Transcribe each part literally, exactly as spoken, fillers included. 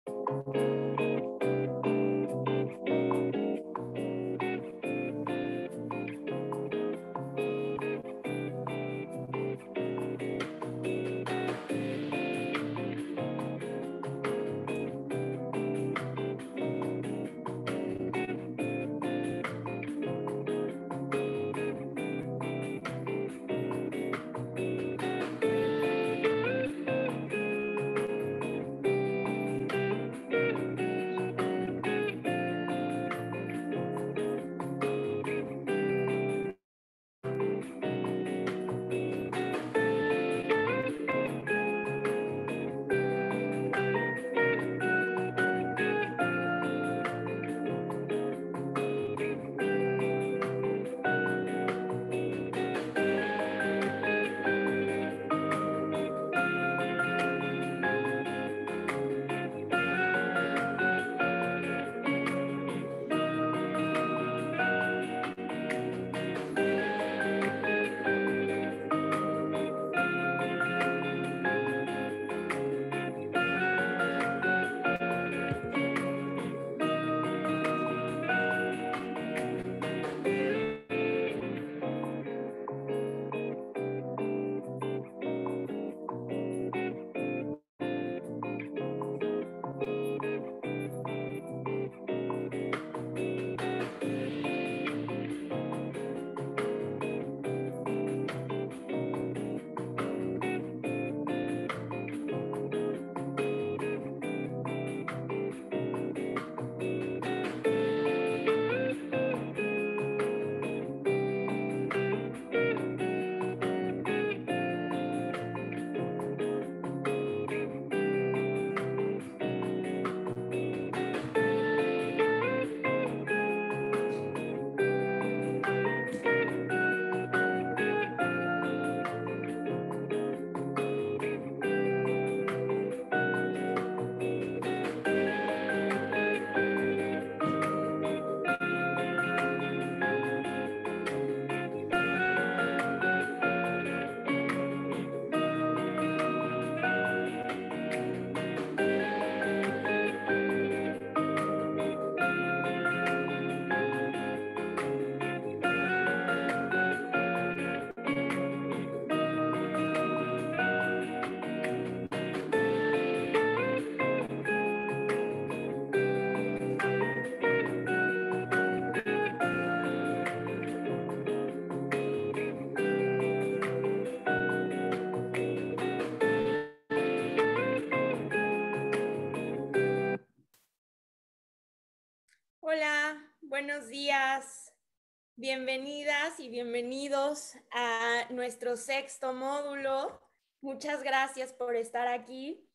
Hola, buenos días. Bienvenidas y bienvenidos a nuestro sexto módulo. Muchas gracias por estar aquí.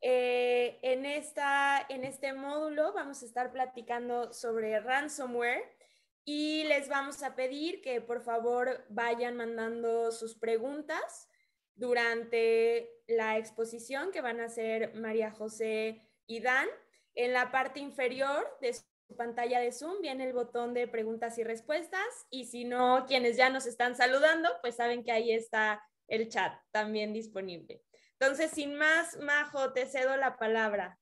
Eh, en, esta, en este módulo vamos a estar platicando sobre ransomware y les vamos a pedir que por favor vayan mandando sus preguntas durante la exposición que van a hacer María José y Dan. En la parte inferior de su pantalla de Zoom viene el botón de preguntas y respuestas, y si no, quienes ya nos están saludando, pues saben que ahí está el chat también disponible. Entonces, sin más, Majo, te cedo la palabra.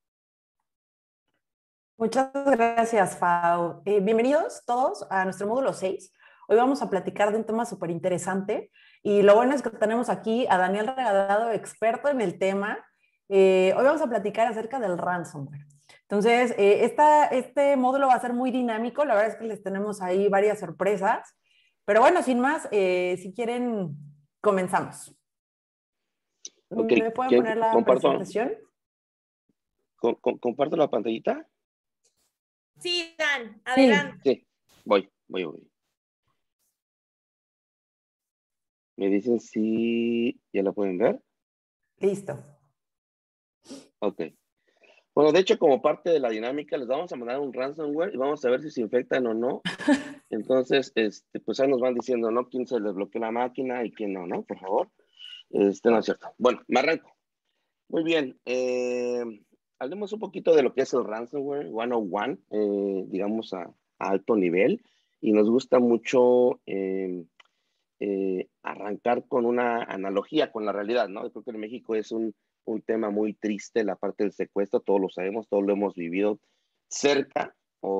Muchas gracias, Fau. Eh, bienvenidos todos a nuestro módulo seis. Hoy vamos a platicar de un tema súper interesante, y lo bueno es que tenemos aquí a Daniel Regalado, experto en el tema. Eh, hoy vamos a platicar acerca del ransomware. Entonces, eh, esta, este módulo va a ser muy dinámico. La verdad es que les tenemos ahí varias sorpresas. Pero bueno, sin más, eh, si quieren, comenzamos. Okay. ¿Me pueden poner la comparto, presentación? Com, com, ¿Comparto la pantallita? Sí, Dan, adelante. Sí, sí. Voy, voy, voy. Me dicen si ya la pueden ver. Listo. Ok. Bueno, de hecho, como parte de la dinámica, les vamos a mandar un ransomware y vamos a ver si se infectan o no. Entonces, este, pues ahí nos van diciendo, ¿no? Quién se les bloqueó la máquina y quién no, ¿no? Por favor. Este, no es cierto. Bueno, me arranco. Muy bien. Eh, hablemos un poquito de lo que es el ransomware ciento uno, eh, digamos a, a alto nivel. Y nos gusta mucho eh, eh, arrancar con una analogía con la realidad, ¿no? Yo creo que en México es un un tema muy triste, la parte del secuestro, todos lo sabemos, todos lo hemos vivido cerca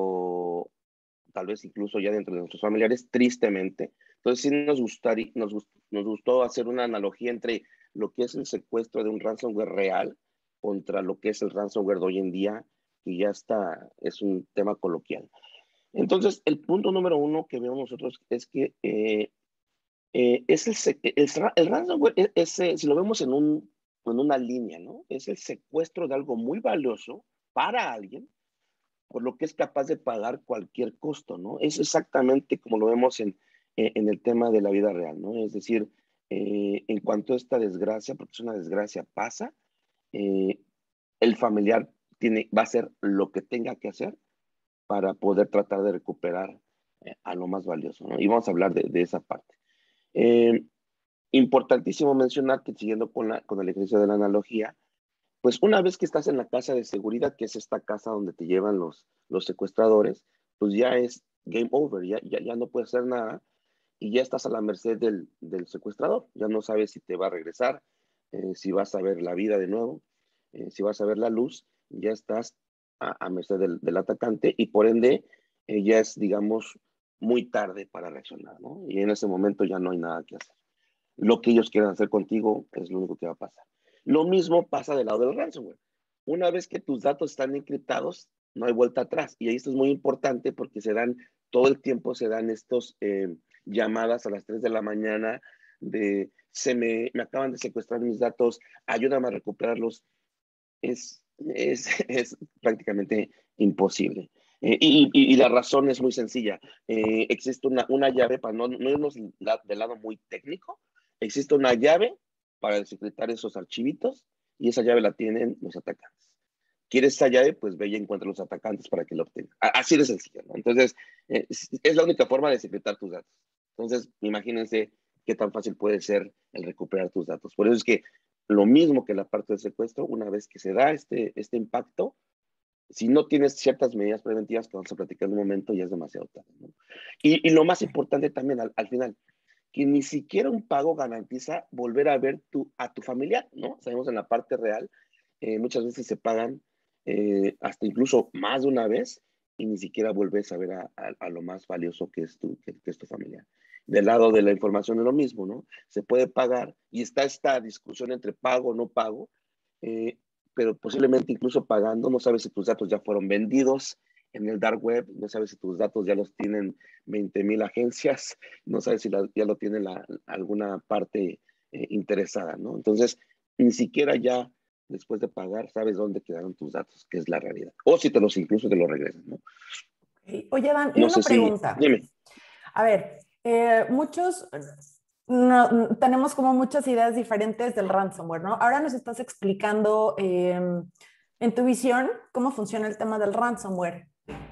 o tal vez incluso ya dentro de nuestros familiares, tristemente. Entonces sí nos, gustaría, nos, nos gustó hacer una analogía entre lo que es el secuestro de un ransomware real contra lo que es el ransomware de hoy en día, que ya está, es un tema coloquial. Entonces, el punto número uno que vemos nosotros es que eh, eh, es el, el, el ransomware, es, es, eh, si lo vemos en, un, en una línea, ¿no? Es el secuestro de algo muy valioso para alguien, por lo que es capaz de pagar cualquier costo, ¿no? Es exactamente como lo vemos en, en el tema de la vida real, ¿no? Es decir, eh, en cuanto a esta desgracia, porque es una desgracia, pasa, eh, el familiar tiene, va a hacer lo que tenga que hacer para poder tratar de recuperar eh, a lo más valioso, ¿no? Y vamos a hablar de, de esa parte. Eh, importantísimo mencionar que siguiendo con, la, con el ejercicio de la analogía, pues una vez que estás en la casa de seguridad, que es esta casa donde te llevan los, los secuestradores, pues ya es game over, ya, ya, ya no puedes hacer nada y ya estás a la merced del, del secuestrador. Ya no sabes si te va a regresar, eh, si vas a ver la vida de nuevo, eh, si vas a ver la luz, ya estás a, a merced del, del atacante y por ende eh, ya es, digamos, muy tarde para reaccionar, ¿no? Y en ese momento ya no hay nada que hacer. Lo que ellos quieran hacer contigo es lo único que va a pasar. Lo mismo pasa del lado del ransomware. Una vez que tus datos están encriptados, no hay vuelta atrás. Y esto es muy importante porque se dan, todo el tiempo se dan estos eh, llamadas a las tres de la mañana de, se me, me acaban de secuestrar mis datos, ayúdame a recuperarlos. Es, es, es prácticamente imposible. Eh, y, y, y la razón es muy sencilla. Eh, existe una, una llave, para no, no irnos del lado muy técnico, existe una llave para descifrar esos archivitos y esa llave la tienen los atacantes. ¿Quieres esa llave? Pues ve y encuentra los atacantes para que la obtengan. Así de sencillo, ¿no? Entonces, eh, es, es la única forma de secretar tus datos. Entonces, imagínense qué tan fácil puede ser el recuperar tus datos. Por eso es que lo mismo que la parte del secuestro, una vez que se da este, este impacto, si no tienes ciertas medidas preventivas que vamos a platicar en un momento, ya es demasiado tarde, ¿no? Y, y lo más importante también al, al final, que ni siquiera un pago garantiza volver a ver tu, a tu familiar, ¿no? Sabemos en la parte real, eh, muchas veces se pagan eh, hasta incluso más de una vez y ni siquiera vuelves a ver a, a, a lo más valioso que es, tu, que, que es tu familiar. Del lado de la información es lo mismo, ¿no? Se puede pagar y está esta discusión entre pago o no pago, eh, pero posiblemente incluso pagando, no sabes si tus datos ya fueron vendidos en el dark web, no sabes si tus datos ya los tienen veinte mil agencias, no sabes si la, ya lo tiene la, alguna parte eh, interesada, ¿no? Entonces, ni siquiera ya después de pagar sabes dónde quedaron tus datos, que es la realidad. O si te los incluso te los regresan, ¿no? Oye, Dan, y No una sé si, pregunta. dime. A ver, eh, muchos no, tenemos como muchas ideas diferentes del ransomware, ¿no? Ahora nos estás explicando eh, en tu visión cómo funciona el tema del ransomware.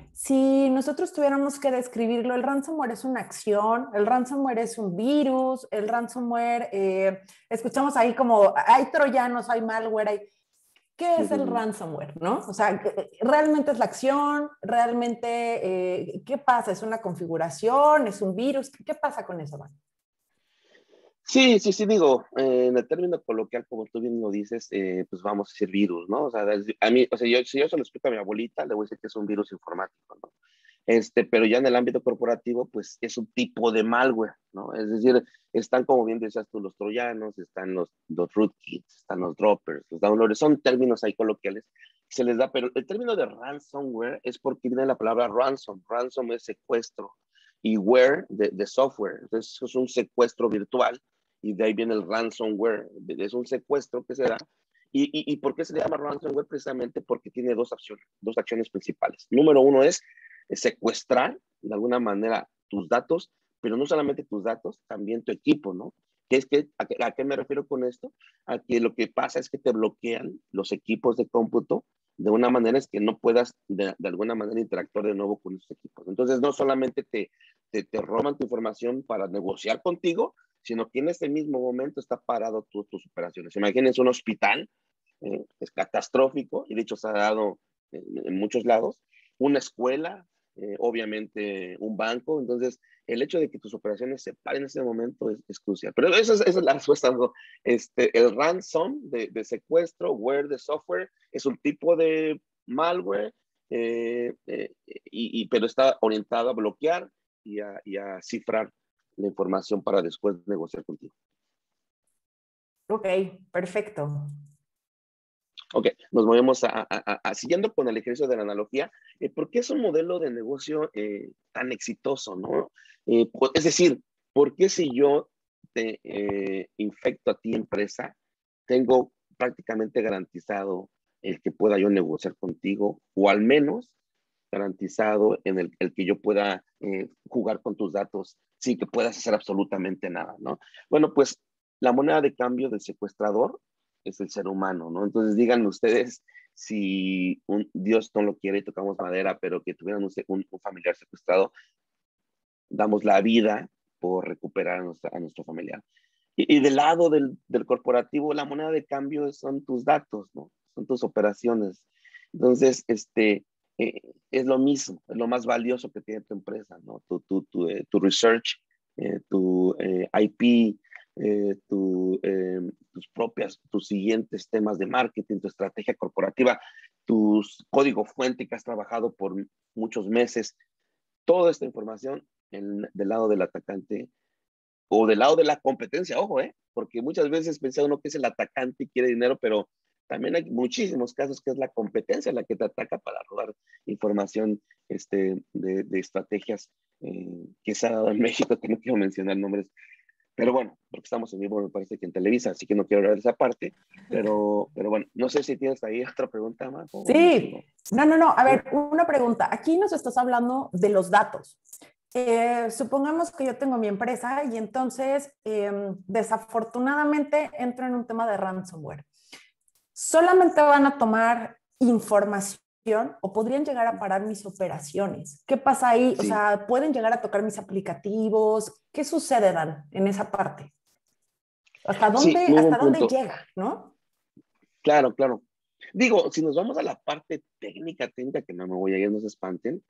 Si nosotros tuviéramos que describirlo, el ransomware es una acción, el ransomware es un virus, el ransomware, eh, escuchamos ahí como hay troyanos, hay malware, hay... ¿Qué es el ransomware, no? O sea, ¿realmente es la acción? ¿Realmente eh, qué pasa? ¿Es una configuración? ¿Es un virus? ¿Qué pasa con eso, Dan? Sí, sí, sí, digo, eh, en el término coloquial, como tú bien lo dices, eh, pues vamos a decir virus, ¿no? O sea, a mí, o sea, yo, si yo se lo explico a mi abuelita, le voy a decir que es un virus informático, ¿no? Este, pero ya en el ámbito corporativo, pues es un tipo de malware, ¿no? Es decir, están, como bien decías tú, los troyanos, están los, los rootkits, están los droppers, los downloaders, son términos ahí coloquiales que se les da, pero el término de ransomware es porque viene la palabra ransom, ransom es secuestro, y ware de, de software, entonces es un secuestro virtual, y de ahí viene el ransomware, es un secuestro que se da. ¿Y, y, y por qué se le llama ransomware? Precisamente porque tiene dos acciones, dos acciones principales. Número uno es secuestrar de alguna manera tus datos, pero no solamente tus datos, también tu equipo, ¿no? ¿Qué es que, a, qué, ¿A qué me refiero con esto? A que lo que pasa es que te bloquean los equipos de cómputo de una manera es que no puedas de, de alguna manera interactuar de nuevo con esos equipos. Entonces no solamente te, te, te roban tu información para negociar contigo, sino que en ese mismo momento está parado tu, tus operaciones. Imagínense un hospital, eh, es catastrófico, y de hecho se ha dado en, en muchos lados, una escuela, eh, obviamente un banco. Entonces, el hecho de que tus operaciones se paren en ese momento es, es crucial. Pero esa es, esa es la respuesta, ¿no? Este, el ransom de, de secuestro, ware de software, es un tipo de malware, eh, eh, y, y, pero está orientado a bloquear y a, y a cifrar la información para después negociar contigo. Ok, perfecto. Ok, nos movemos a, a, a, a siguiendo con el ejercicio de la analogía. Eh, ¿Por qué es un modelo de negocio eh, tan exitoso, no? Eh, es decir, ¿por qué si yo te eh, infecto a ti, empresa, tengo prácticamente garantizado el que pueda yo negociar contigo, o al menos garantizado en el, el que yo pueda eh, jugar con tus datos sin que puedas hacer absolutamente nada, ¿no? Bueno, pues la moneda de cambio del secuestrador es el ser humano, ¿no? Entonces díganme ustedes si un, Dios no lo quiere y tocamos madera, pero que tuvieran un, un, un familiar secuestrado, damos la vida por recuperar a, nuestra, a nuestro familiar. Y, y del lado del, del corporativo, la moneda de cambio son tus datos, ¿no? Son tus operaciones. Entonces, este, eh, es lo mismo, es lo más valioso que tiene tu empresa, ¿no? Tu, tu, tu, eh, tu research, eh, tu eh, I P, eh, tu, eh, tus propias, tus siguientes temas de marketing, tu estrategia corporativa, tus código fuente que has trabajado por muchos meses. Toda esta información en, del lado del atacante o del lado de la competencia, ojo, ¿eh? Porque muchas veces piensa uno que es el atacante y quiere dinero, pero también hay muchísimos casos que es la competencia la que te ataca para robar información este, de, de estrategias eh, que se ha dado en México, que no quiero mencionar nombres, pero bueno, porque estamos en vivo, me parece que en Televisa, así que no quiero hablar de esa parte, pero, pero bueno, no sé si tienes ahí otra pregunta más. Sí, no, no, no, a ver, una pregunta. Aquí nos estás hablando de los datos. Eh, supongamos que yo tengo mi empresa y entonces eh, desafortunadamente entro en un tema de ransomware. ¿Solamente van a tomar información o podrían llegar a parar mis operaciones? ¿Qué pasa ahí? Sí. O sea, ¿pueden llegar a tocar mis aplicativos? ¿Qué sucede, Dan, en esa parte? ¿Hasta dónde, sí, hasta dónde llega, no? Claro, claro. Digo, si nos vamos a la parte técnica, técnica, que no me voy a ir, no se espanten,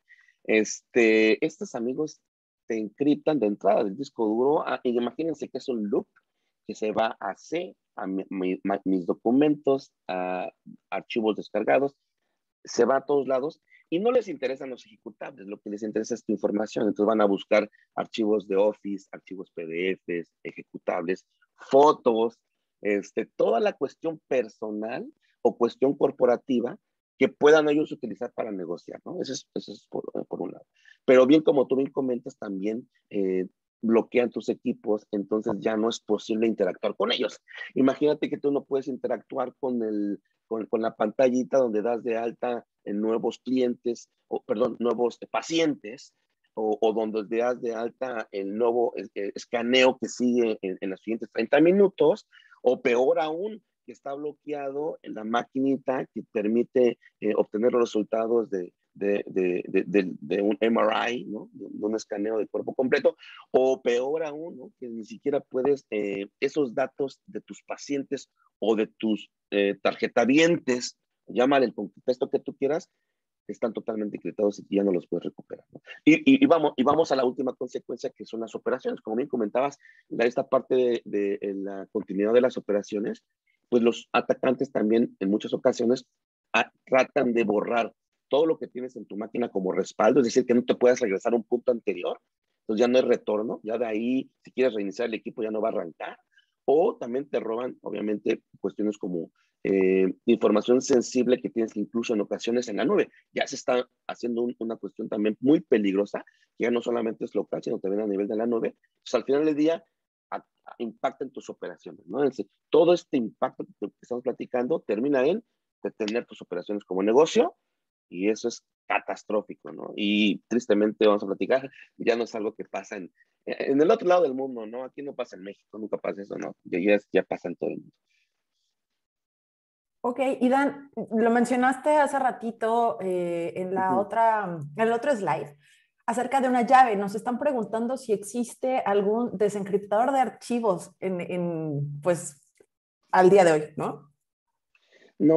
este, estos amigos te encriptan de entrada del disco duro, a, y imagínense que es un loop que se va a C, a mi, mi, mis documentos, a archivos descargados, se va a todos lados y no les interesan los ejecutables, lo que les interesa es tu información. Entonces van a buscar archivos de Office, archivos P D Fs, ejecutables, fotos, este, toda la cuestión personal o cuestión corporativa que puedan ellos utilizar para negociar, ¿no? Eso es, eso es por, por un lado. Pero bien, como tú bien comentas, también eh, bloquean tus equipos, entonces ya no es posible interactuar con ellos. Imagínate que tú no puedes interactuar con, el, con, con la pantallita donde das de alta en nuevos clientes, o perdón, nuevos pacientes, o, o donde das de alta el nuevo eh, escaneo que sigue en, en los siguientes treinta minutos, o peor aún, que está bloqueado en la maquinita que permite eh, obtener los resultados de, de, de, de, de, de un M R I, ¿no? De, de un escaneo de cuerpo completo, o peor aún, ¿no? Que ni siquiera puedes, eh, esos datos de tus pacientes o de tus eh, tarjetavientes, llámale el contexto que tú quieras, están totalmente encriptados y ya no los puedes recuperar, ¿no? Y, y, y, vamos, y vamos a la última consecuencia, que son las operaciones. Como bien comentabas, la, esta parte de, de, de la continuidad de las operaciones, pues los atacantes también en muchas ocasiones a, tratan de borrar todo lo que tienes en tu máquina como respaldo, es decir, que no te puedas regresar a un punto anterior, entonces ya no hay retorno, ya de ahí, si quieres reiniciar el equipo, ya no va a arrancar, o también te roban, obviamente, cuestiones como eh, información sensible que tienes incluso en ocasiones en la nube. Ya se está haciendo un, una cuestión también muy peligrosa, que ya no solamente es local, sino también a nivel de la nube. Pues al final del día, a, a, impacta en tus operaciones, ¿no? Es decir, todo este impacto que, que estamos platicando termina en detener tus operaciones como negocio, y eso es catastrófico, ¿no? Y tristemente, vamos a platicar, ya no es algo que pasa en, en el otro lado del mundo, ¿no? Aquí no pasa en México, nunca pasa eso, ¿no? Ya, ya pasa en todo el mundo. Ok, y Dan, lo mencionaste hace ratito eh, en la uh-huh. otra, en el otro slide, acerca de una llave. Nos están preguntando si existe algún desencriptador de archivos en, en, pues, al día de hoy, ¿no? No,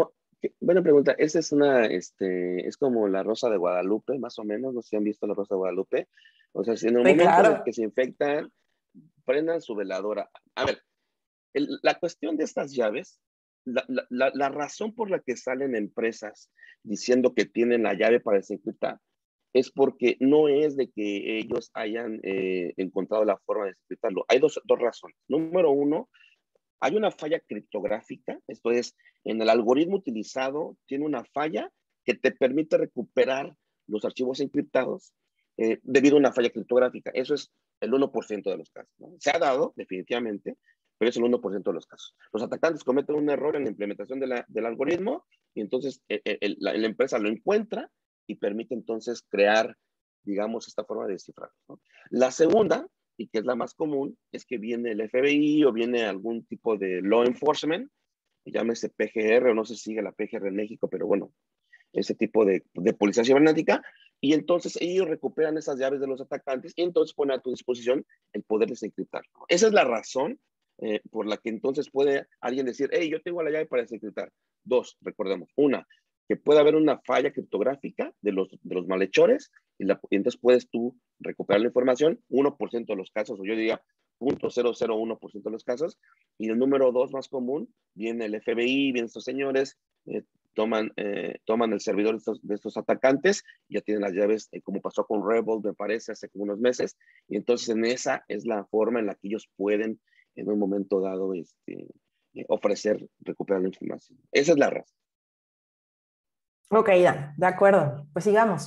Buena pregunta. Esa es una, este, es como la Rosa de Guadalupe, más o menos. No sé si han visto la Rosa de Guadalupe. O sea, si en el Sí, momento en el claro. que se infectan, prendan su veladora. A ver, el- la cuestión de estas llaves, la, la, la, la razón por la que salen empresas diciendo que tienen la llave para desencriptar es porque no es de que ellos hayan eh, encontrado la forma de desencriptarlo. Hay dos, dos razones. Número uno, hay una falla criptográfica, esto es, en el algoritmo utilizado tiene una falla que te permite recuperar los archivos encriptados eh, debido a una falla criptográfica. Eso es el uno por ciento de los casos, ¿no? Se ha dado, definitivamente, pero es el uno por ciento de los casos. Los atacantes cometen un error en la implementación de la, del algoritmo y entonces el, el, la, la empresa lo encuentra y permite entonces crear, digamos, esta forma de descifrar, ¿no? La segunda, y que es la más común, es que viene el F B I o viene algún tipo de law enforcement, llámese P G R, o no se sigue la P G R en México, pero bueno, ese tipo de, de policía cibernética, y entonces ellos recuperan esas llaves de los atacantes y entonces ponen a tu disposición el poder desencriptar. Esa es la razón eh, por la que entonces puede alguien decir, hey, yo tengo la llave para desencriptar. Dos, recordemos, una, que puede haber una falla criptográfica de los, de los malhechores y, la, y entonces puedes tú recuperar la información, uno por ciento de los casos, o yo diría cero punto cero cero uno por ciento de los casos, y el número dos más común, viene el F B I, vienen estos señores, eh, toman, eh, toman el servidor de estos, de estos atacantes, ya tienen las llaves, eh, como pasó con Rebel, me parece, hace como unos meses, y entonces en esa es la forma en la que ellos pueden, en un momento dado, este, eh, ofrecer, recuperar la información. Esa es la razón. Ok, ya, de acuerdo. Pues sigamos.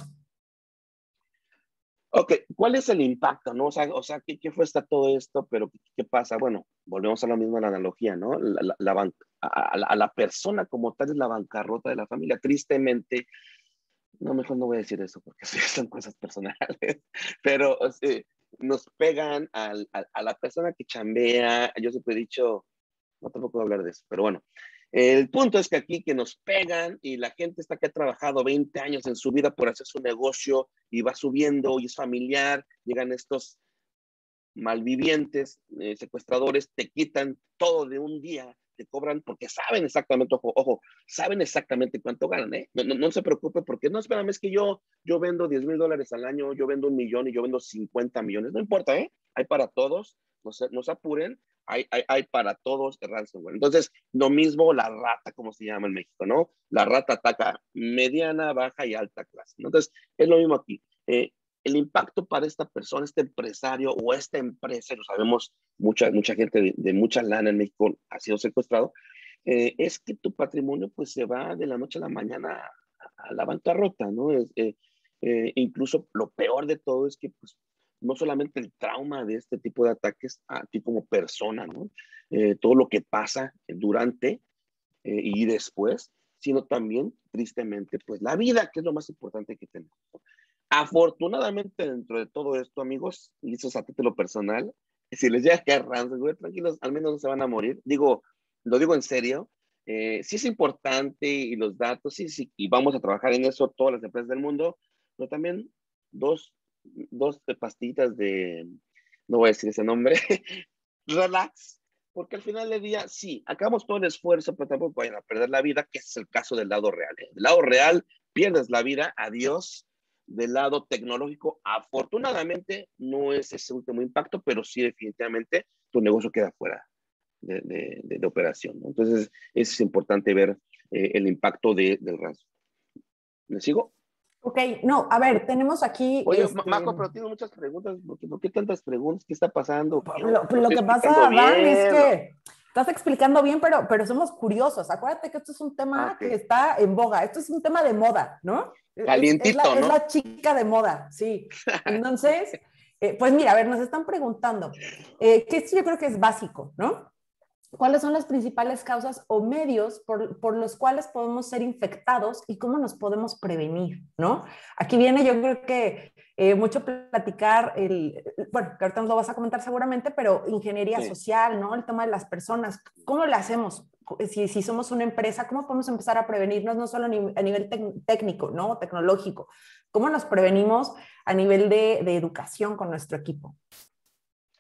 Ok, ¿cuál es el impacto, no? O sea, o sea ¿qué, qué fue hasta todo esto? Pero, ¿qué, qué pasa? Bueno, volvemos a lo mismo, a la analogía, ¿no? La, la, la ban a, a, la, a la persona como tal es la bancarrota de la familia. Tristemente, no, mejor no voy a decir eso porque sí, son cosas personales, pero o sea, nos pegan al, a, a la persona que chambea. Yo siempre he dicho, no tampoco voy a hablar de eso, pero bueno, el punto es que aquí que nos pegan y la gente está que ha trabajado veinte años en su vida por hacer su negocio y va subiendo y es familiar, llegan estos malvivientes, eh, secuestradores, te quitan todo de un día, te cobran porque saben exactamente, ojo, ojo, saben exactamente cuánto ganan, ¿eh? No, no, no se preocupe porque, no, espérame, es que yo, yo vendo diez mil dólares al año, yo vendo un millón y yo vendo cincuenta millones, no importa, ¿eh? Hay para todos, no se, no se apuren, hay, hay, hay para todos el ransomware. Entonces, lo mismo la rata, como se llama en México, ¿no? La rata ataca mediana, baja y alta clase, ¿no? Entonces, es lo mismo aquí. Eh, el impacto para esta persona, este empresario o esta empresa, lo sabemos, mucha, mucha gente de, de mucha lana en México ha sido secuestrado, eh, es que tu patrimonio pues se va de la noche a la mañana a, a la bancarrota, ¿no? Es, eh, eh, incluso lo peor de todo es que pues no solamente el trauma de este tipo de ataques a ti como persona, ¿no? Eh, todo lo que pasa durante eh, y después, sino también, tristemente, pues la vida, que es lo más importante que tenemos, ¿no? Afortunadamente, dentro de todo esto, amigos, y eso es a título personal, si les llega a caer ransomware, tranquilos, al menos no se van a morir. Digo, lo digo en serio, eh, sí es importante y los datos, sí, sí, y vamos a trabajar en eso todas las empresas del mundo, pero también dos, dos pastillitas de, no voy a decir ese nombre, relax, porque al final del día, sí, acabamos todo el esfuerzo, pero tampoco vayan a perder la vida, que es el caso del lado real. ¿Eh? Del lado real, pierdes la vida, adiós. Del lado tecnológico, afortunadamente, no es ese último impacto, pero sí definitivamente tu negocio queda fuera de, de, de, de operación, ¿no? Entonces, es importante ver eh, el impacto de, del ransomware. ¿Me sigo? Ok, no, a ver, tenemos aquí, Oye, este, Majo, pero tengo muchas preguntas. ¿Por qué, por qué tantas preguntas? ¿Qué está pasando? ¿Qué lo, onda? ¿Lo lo estoy que explicando pasa, Dan, es bien? que estás explicando bien, pero, pero somos curiosos. Acuérdate que esto es un Ah, tema ok. que está en boga. Esto es un tema de moda, ¿no? Es, es, la, Calientito, es ¿no? la chica de moda, sí. Entonces, eh, pues mira, a ver, nos están preguntando, eh, que esto yo creo que es básico, ¿no? ¿Cuáles son las principales causas o medios por, por los cuales podemos ser infectados y cómo nos podemos prevenir, ¿no? Aquí viene, yo creo que eh, mucho platicar, el, bueno, que ahorita nos lo vas a comentar seguramente, pero ingeniería Sí. social, ¿no? El tema de las personas, ¿cómo le hacemos? Si, si somos una empresa, ¿cómo podemos empezar a prevenirnos no solo a nivel técnico, ¿no? Tecnológico, ¿cómo nos prevenimos a nivel de, de educación con nuestro equipo?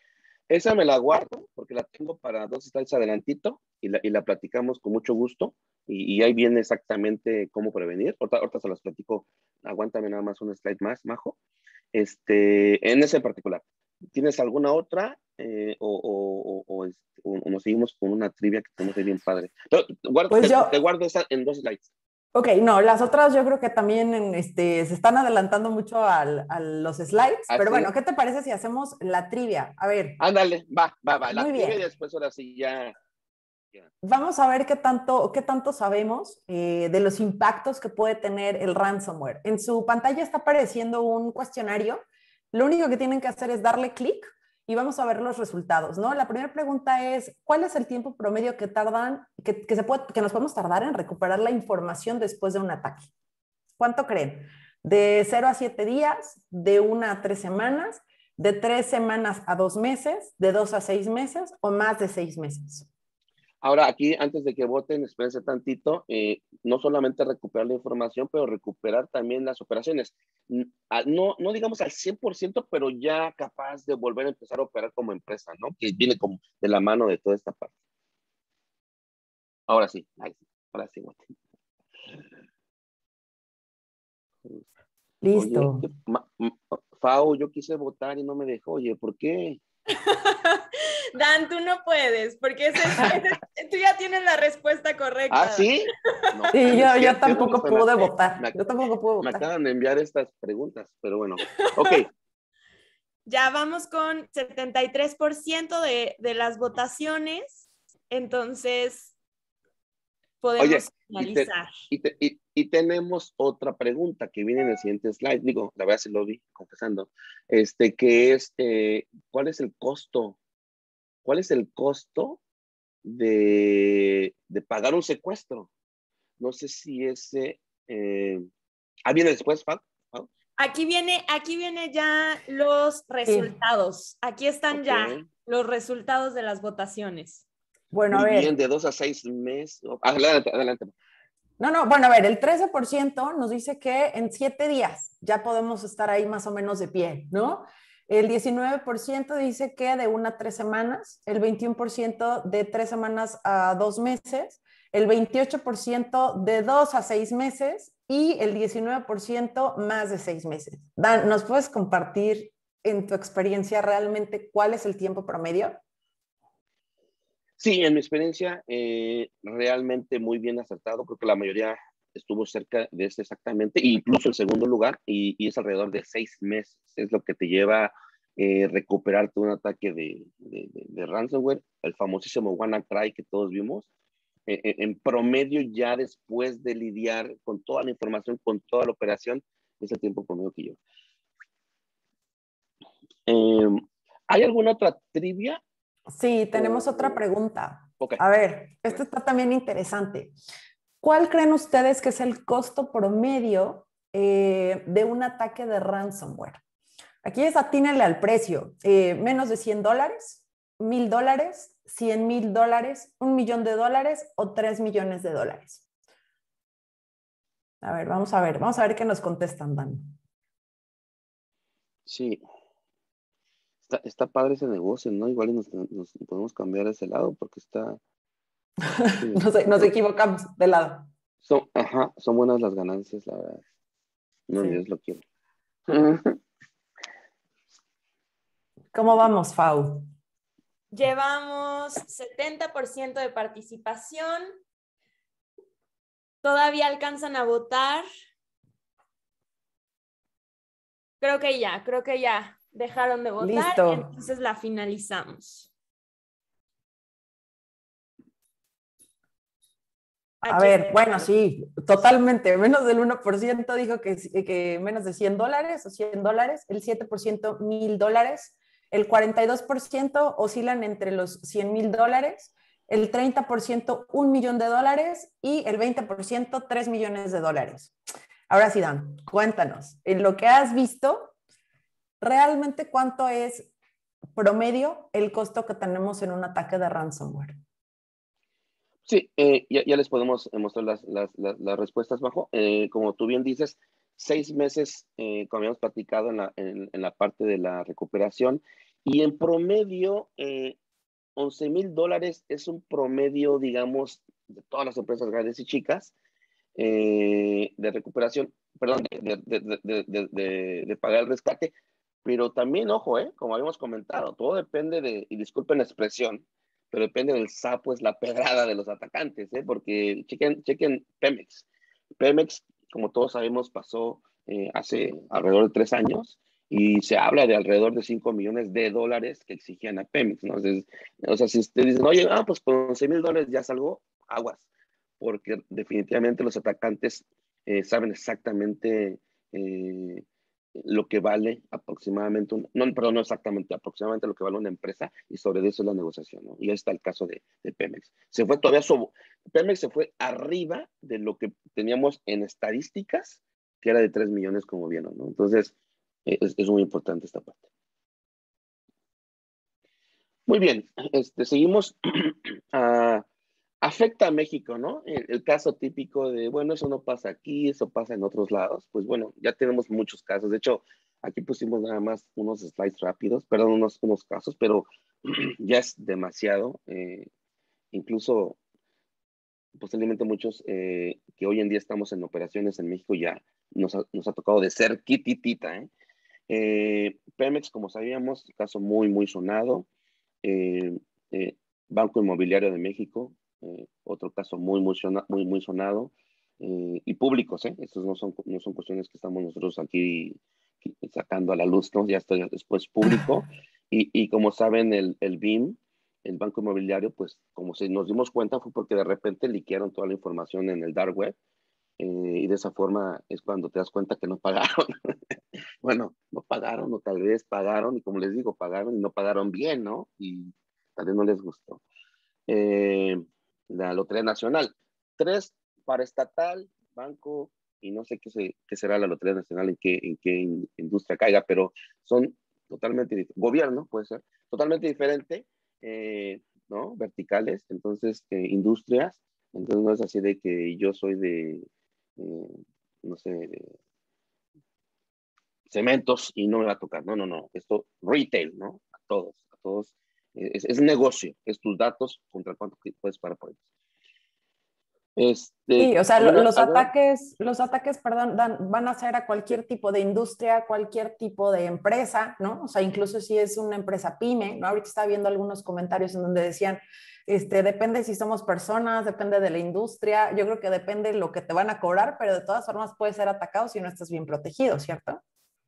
Esa me la guardo porque la tengo para dos slides adelantito y la, y la platicamos con mucho gusto y, y ahí viene exactamente cómo prevenir. Ahorita, ahorita se las platico. Aguántame nada más un slide más, Majo. Este, en ese en particular. ¿Tienes alguna otra eh, o, o, o, o, o nos seguimos con una trivia que tenemos ahí bien padre? Pero, guarda, Pues te, yo, te guardo esa en dos slides. ok, no, las otras yo creo que también en, este, se están adelantando mucho al, a los slides, pero ¿Así? bueno, ¿qué te parece si hacemos la trivia? A ver, Ándale, va, va, va. La muy trivia y bien. después ahora sí ya. ya. Vamos a ver qué tanto, qué tanto sabemos eh, de los impactos que puede tener el ransomware. En su pantalla está apareciendo un cuestionario. Lo único que tienen que hacer es darle clic y vamos a ver los resultados, ¿no? La primera pregunta es, ¿cuál es el tiempo promedio que tardan, que, que, se puede, que nos podemos tardar en recuperar la información después de un ataque? ¿Cuánto creen? ¿De cero a siete días? ¿De una a tres semanas? ¿De tres semanas a dos meses? ¿De dos a seis meses? ¿O más de seis meses? Ahora, aquí, antes de que voten, espérense tantito, eh, no solamente recuperar la información, pero recuperar también las operaciones. No, no digamos al cien por ciento, pero ya capaz de volver a empezar a operar como empresa, ¿no? Que viene como de la mano de toda esta parte. Ahora sí, ahí sí, ahora sí, voten. Listo. Oye, ma, ma, Fau, yo quise votar y no me dejó. Oye, ¿por qué? Dan, tú no puedes, porque ese, ese, tú ya tienes la respuesta correcta. ¿Ah, sí? No, Sí, yo, yo fíjate, tampoco me, pude votar. me, Yo tampoco pude me votar. acaban de enviar estas preguntas, pero bueno. Ok. Ya vamos con setenta y tres por ciento de, de las votaciones, entonces podemos Oye, y, te, finalizar. y, te, y, y tenemos otra pregunta que viene en el siguiente slide. Digo, la verdad se lo vi confesando. Este, que es, eh, ¿cuál es el costo? ¿Cuál es el costo de, de pagar un secuestro? No sé si ese... Eh, ah, viene después, Fab. ¿No? Aquí viene, aquí viene ya los resultados. Sí. Aquí están okay. ya los resultados de las votaciones. Bueno, Muy a ver. bien, de dos a seis meses. Adelante, adelante. No, no, bueno, a ver, el trece por ciento nos dice que en siete días ya podemos estar ahí más o menos de pie, ¿no? El diecinueve por ciento dice que de una a tres semanas, el veintiuno por ciento de tres semanas a dos meses, el veintiocho por ciento de dos a seis meses y el diecinueve por ciento más de seis meses. Dan, ¿nos puedes compartir en tu experiencia realmente cuál es el tiempo promedio? Sí, en mi experiencia, eh, realmente muy bien acertado. Creo que la mayoría estuvo cerca de este exactamente, incluso el segundo lugar, y, y es alrededor de seis meses. Es lo que te lleva eh, recuperarte un ataque de, de, de, de ransomware, el famosísimo WannaCry que todos vimos. Eh, en promedio, ya después de lidiar con toda la información, con toda la operación, es el tiempo promedio que lleva. Eh, ¿Hay alguna otra trivia? Sí, tenemos o... otra pregunta. Okay. A ver, esto está también interesante. ¿Cuál creen ustedes que es el costo promedio eh, de un ataque de ransomware? Aquí es atínenle al precio. Eh, menos de cien dólares, mil dólares, cien mil dólares, un millón de dólares o tres millones de dólares. A ver, vamos a ver, vamos a ver qué nos contestan, Dan. Sí. Está, está padre ese negocio, ¿no? Igual nos, nos podemos cambiar a ese lado porque está... nos, nos equivocamos de lado. Son, ajá, son buenas las ganancias, la verdad. No, sí. Dios lo quiere. ¿Cómo vamos, Fau? Llevamos setenta por ciento de participación. Todavía alcanzan a votar. Creo que ya, creo que ya dejaron de votar. Listo. Entonces la finalizamos. A Aquí ver, está. Bueno, sí, totalmente. Menos del uno por ciento dijo que, que menos de cien dólares o cien dólares, el siete por ciento mil dólares, el cuarenta y dos por ciento oscilan entre los cien mil dólares, el treinta por ciento un millón de dólares y el veinte por ciento tres millones de dólares. Ahora sí, Dan, cuéntanos, en lo que has visto, ¿realmente cuánto es promedio el costo que tenemos en un ataque de ransomware? Sí, eh, ya, ya les podemos mostrar las, las, las, las respuestas bajo. Eh, como tú bien dices, seis meses, eh, como habíamos platicado en la, en, en la parte de la recuperación, Y en promedio, eh, once mil dólares es un promedio, digamos, de todas las empresas grandes y chicas, eh, de recuperación, perdón, de, de, de, de, de, de pagar el rescate. Pero también, ojo, eh, como habíamos comentado, todo depende de, y disculpen la expresión, pero depende del sapo, es la pedrada de los atacantes, ¿eh? Porque chequen, chequen Pemex. Pemex, como todos sabemos, pasó eh, hace alrededor de tres años y se habla de alrededor de cinco millones de dólares que exigían a Pemex, ¿no? Entonces, o sea, si ustedes dicen, oye, ah, pues con once mil dólares ya salgo, aguas, porque definitivamente los atacantes eh, saben exactamente eh, lo que vale aproximadamente, un, no, perdón, no exactamente, aproximadamente lo que vale una empresa, y sobre eso es la negociación, ¿no? Y ahí está el caso de, de Pemex. Se fue todavía, sobre, Pemex se fue arriba de lo que teníamos en estadísticas, que era de tres millones, como vieron, ¿no? Entonces, es, es muy importante esta parte. Muy bien, este, seguimos. uh, afecta a México, ¿no? El, el caso típico de, bueno, eso no pasa aquí, eso pasa en otros lados. Pues bueno, ya tenemos muchos casos. De hecho, aquí pusimos nada más unos slides rápidos, perdón, unos, unos casos, pero ya es demasiado. Eh, incluso, posiblemente muchos eh, que hoy en día estamos en operaciones en México ya nos ha, nos ha tocado de ser kititita, ¿eh? Eh, Pemex, como sabíamos, caso muy, muy sonado. Eh, eh, Banco Inmobiliario de México, eh, otro caso muy, muy, sona, muy, muy sonado, eh, y públicos, ¿eh? Estos no son, no son cuestiones que estamos nosotros aquí sacando a la luz, ¿no? Ya está después público, y, y como saben, el, el B I M, el Banco Inmobiliario, pues como se nos dimos cuenta fue porque de repente liquearon toda la información en el dark web, eh, y de esa forma es cuando te das cuenta que no pagaron. Bueno, no pagaron o tal vez pagaron y como les digo, pagaron y no pagaron bien, ¿no? Y tal vez no les gustó. Eh, la Lotería Nacional, tres paraestatal, banco y no sé qué, se, qué será la Lotería Nacional, en qué, en qué industria caiga, pero son totalmente diferentes. Gobierno puede ser totalmente diferente, eh, ¿no? Verticales, entonces eh, industrias, entonces no es así de que yo soy de, eh, no sé, de cementos y no me va a tocar. No, no, no. Esto retail, ¿no? A todos, a todos. Es, es negocio, es tus datos contra cuánto puedes pagar por ellos. Este, Sí, o sea, ¿alguna, los alguna? ataques, los ataques, perdón, dan, van a ser a cualquier tipo de industria, cualquier tipo de empresa, ¿no? O sea, incluso si es una empresa pyme, ¿no? Ahorita estaba viendo algunos comentarios en donde decían, este, depende si somos personas, depende de la industria, yo creo que depende de lo que te van a cobrar, pero de todas formas puedes ser atacado si no estás bien protegido, ¿cierto?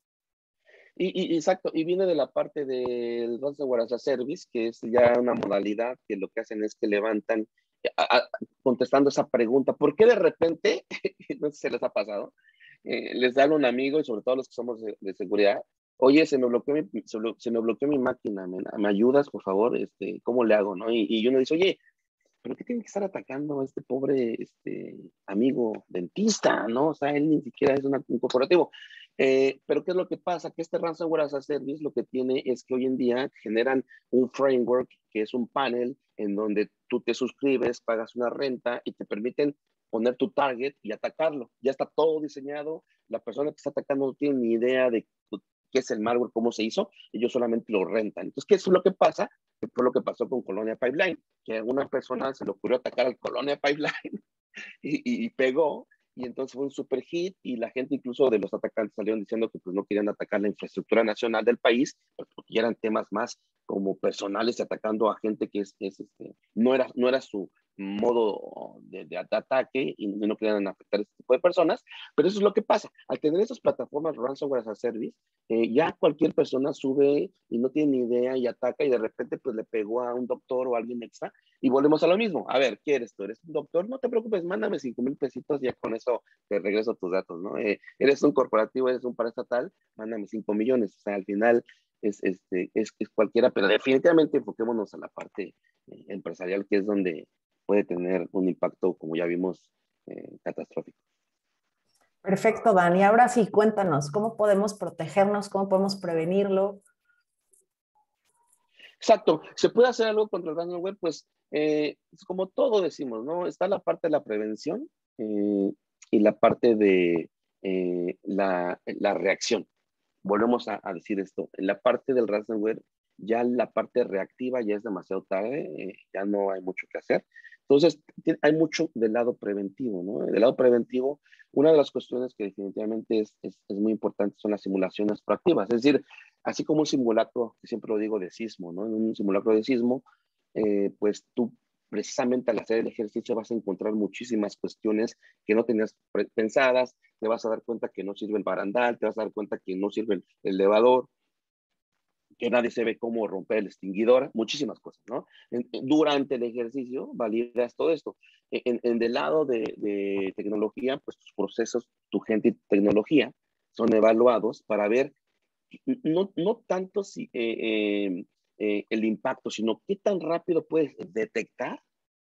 Y, y, exacto, y viene de la parte del ransomware as a service, que es ya una modalidad que lo que hacen es que levantan, a, a, contestando esa pregunta, ¿por qué de repente, no sé si se les ha pasado, eh, les dan a un amigo y sobre todo los que somos de, de seguridad, oye, se me bloqueó mi, se, se me bloqueó mi máquina, ¿me, me ayudas, por favor? Este, ¿cómo le hago? ¿No? Y, y uno dice, oye, ¿pero qué tiene que estar atacando a este pobre este, amigo dentista? ¿No? O sea, él ni siquiera es una, un corporativo. Eh, pero ¿qué es lo que pasa? Que este ransomware as a service lo que tiene es que hoy en día generan un framework que es un panel en donde tú te suscribes, pagas una renta y te permiten poner tu target y atacarlo. Ya está todo diseñado, la persona que está atacando no tiene ni idea de qué es el malware, cómo se hizo, ellos solamente lo rentan. Entonces, ¿qué es lo que pasa? Que fue lo que pasó con Colonia Pipeline, que a alguna persona se le ocurrió atacar al Colonia Pipeline y, y pegó, y entonces fue un super hit, y la gente incluso de los atacantes salieron diciendo que pues no querían atacar la infraestructura nacional del país, pues, porque ya eran temas más como personales, atacando a gente que es, es este, no, era, no era su modo de, de ataque y no querían afectar a este tipo de personas, pero eso es lo que pasa. Al tener esas plataformas ransomware as a service, eh, ya cualquier persona sube y no tiene ni idea y ataca y de repente pues le pegó a un doctor o a alguien extra y volvemos a lo mismo. A ver, ¿qué eres tú? ¿Eres un doctor? No te preocupes, mándame cinco mil pesitos y ya con eso te regreso tus datos, ¿no? Eh, ¿Eres un corporativo? ¿Eres un paraestatal? Mándame cinco millones. O sea, al final es, este, es, es cualquiera, pero definitivamente enfoquémonos a la parte eh, empresarial, que es donde puede tener un impacto, como ya vimos, eh, catastrófico. Perfecto, Dani. Ahora sí, cuéntanos, ¿cómo podemos protegernos? ¿Cómo podemos prevenirlo? Exacto. ¿Se puede hacer algo contra el ransomware? Pues, eh, como todo decimos, ¿no? Está la parte de la prevención eh, y la parte de eh, la, la reacción. Volvemos a, a decir esto. En la parte del ransomware ya la parte reactiva ya es demasiado tarde, eh, ya no hay mucho que hacer. Entonces, hay mucho del lado preventivo, ¿no? Del lado preventivo, una de las cuestiones que definitivamente es, es, es muy importante son las simulaciones proactivas. Es decir, así como un simulacro, que siempre lo digo, de sismo, ¿no? En un simulacro de sismo, eh, pues tú precisamente al hacer el ejercicio vas a encontrar muchísimas cuestiones que no tenías pensadas, te vas a dar cuenta que no sirve el barandal, te vas a dar cuenta que no sirve el, el elevador, que nadie se ve cómo romper el extinguidor, muchísimas cosas, ¿no? En, durante el ejercicio validas todo esto. En, en del lado de, de tecnología, pues tus procesos, tu gente y tecnología son evaluados para ver no, no tanto si, eh, eh, eh, el impacto, sino qué tan rápido puedes detectar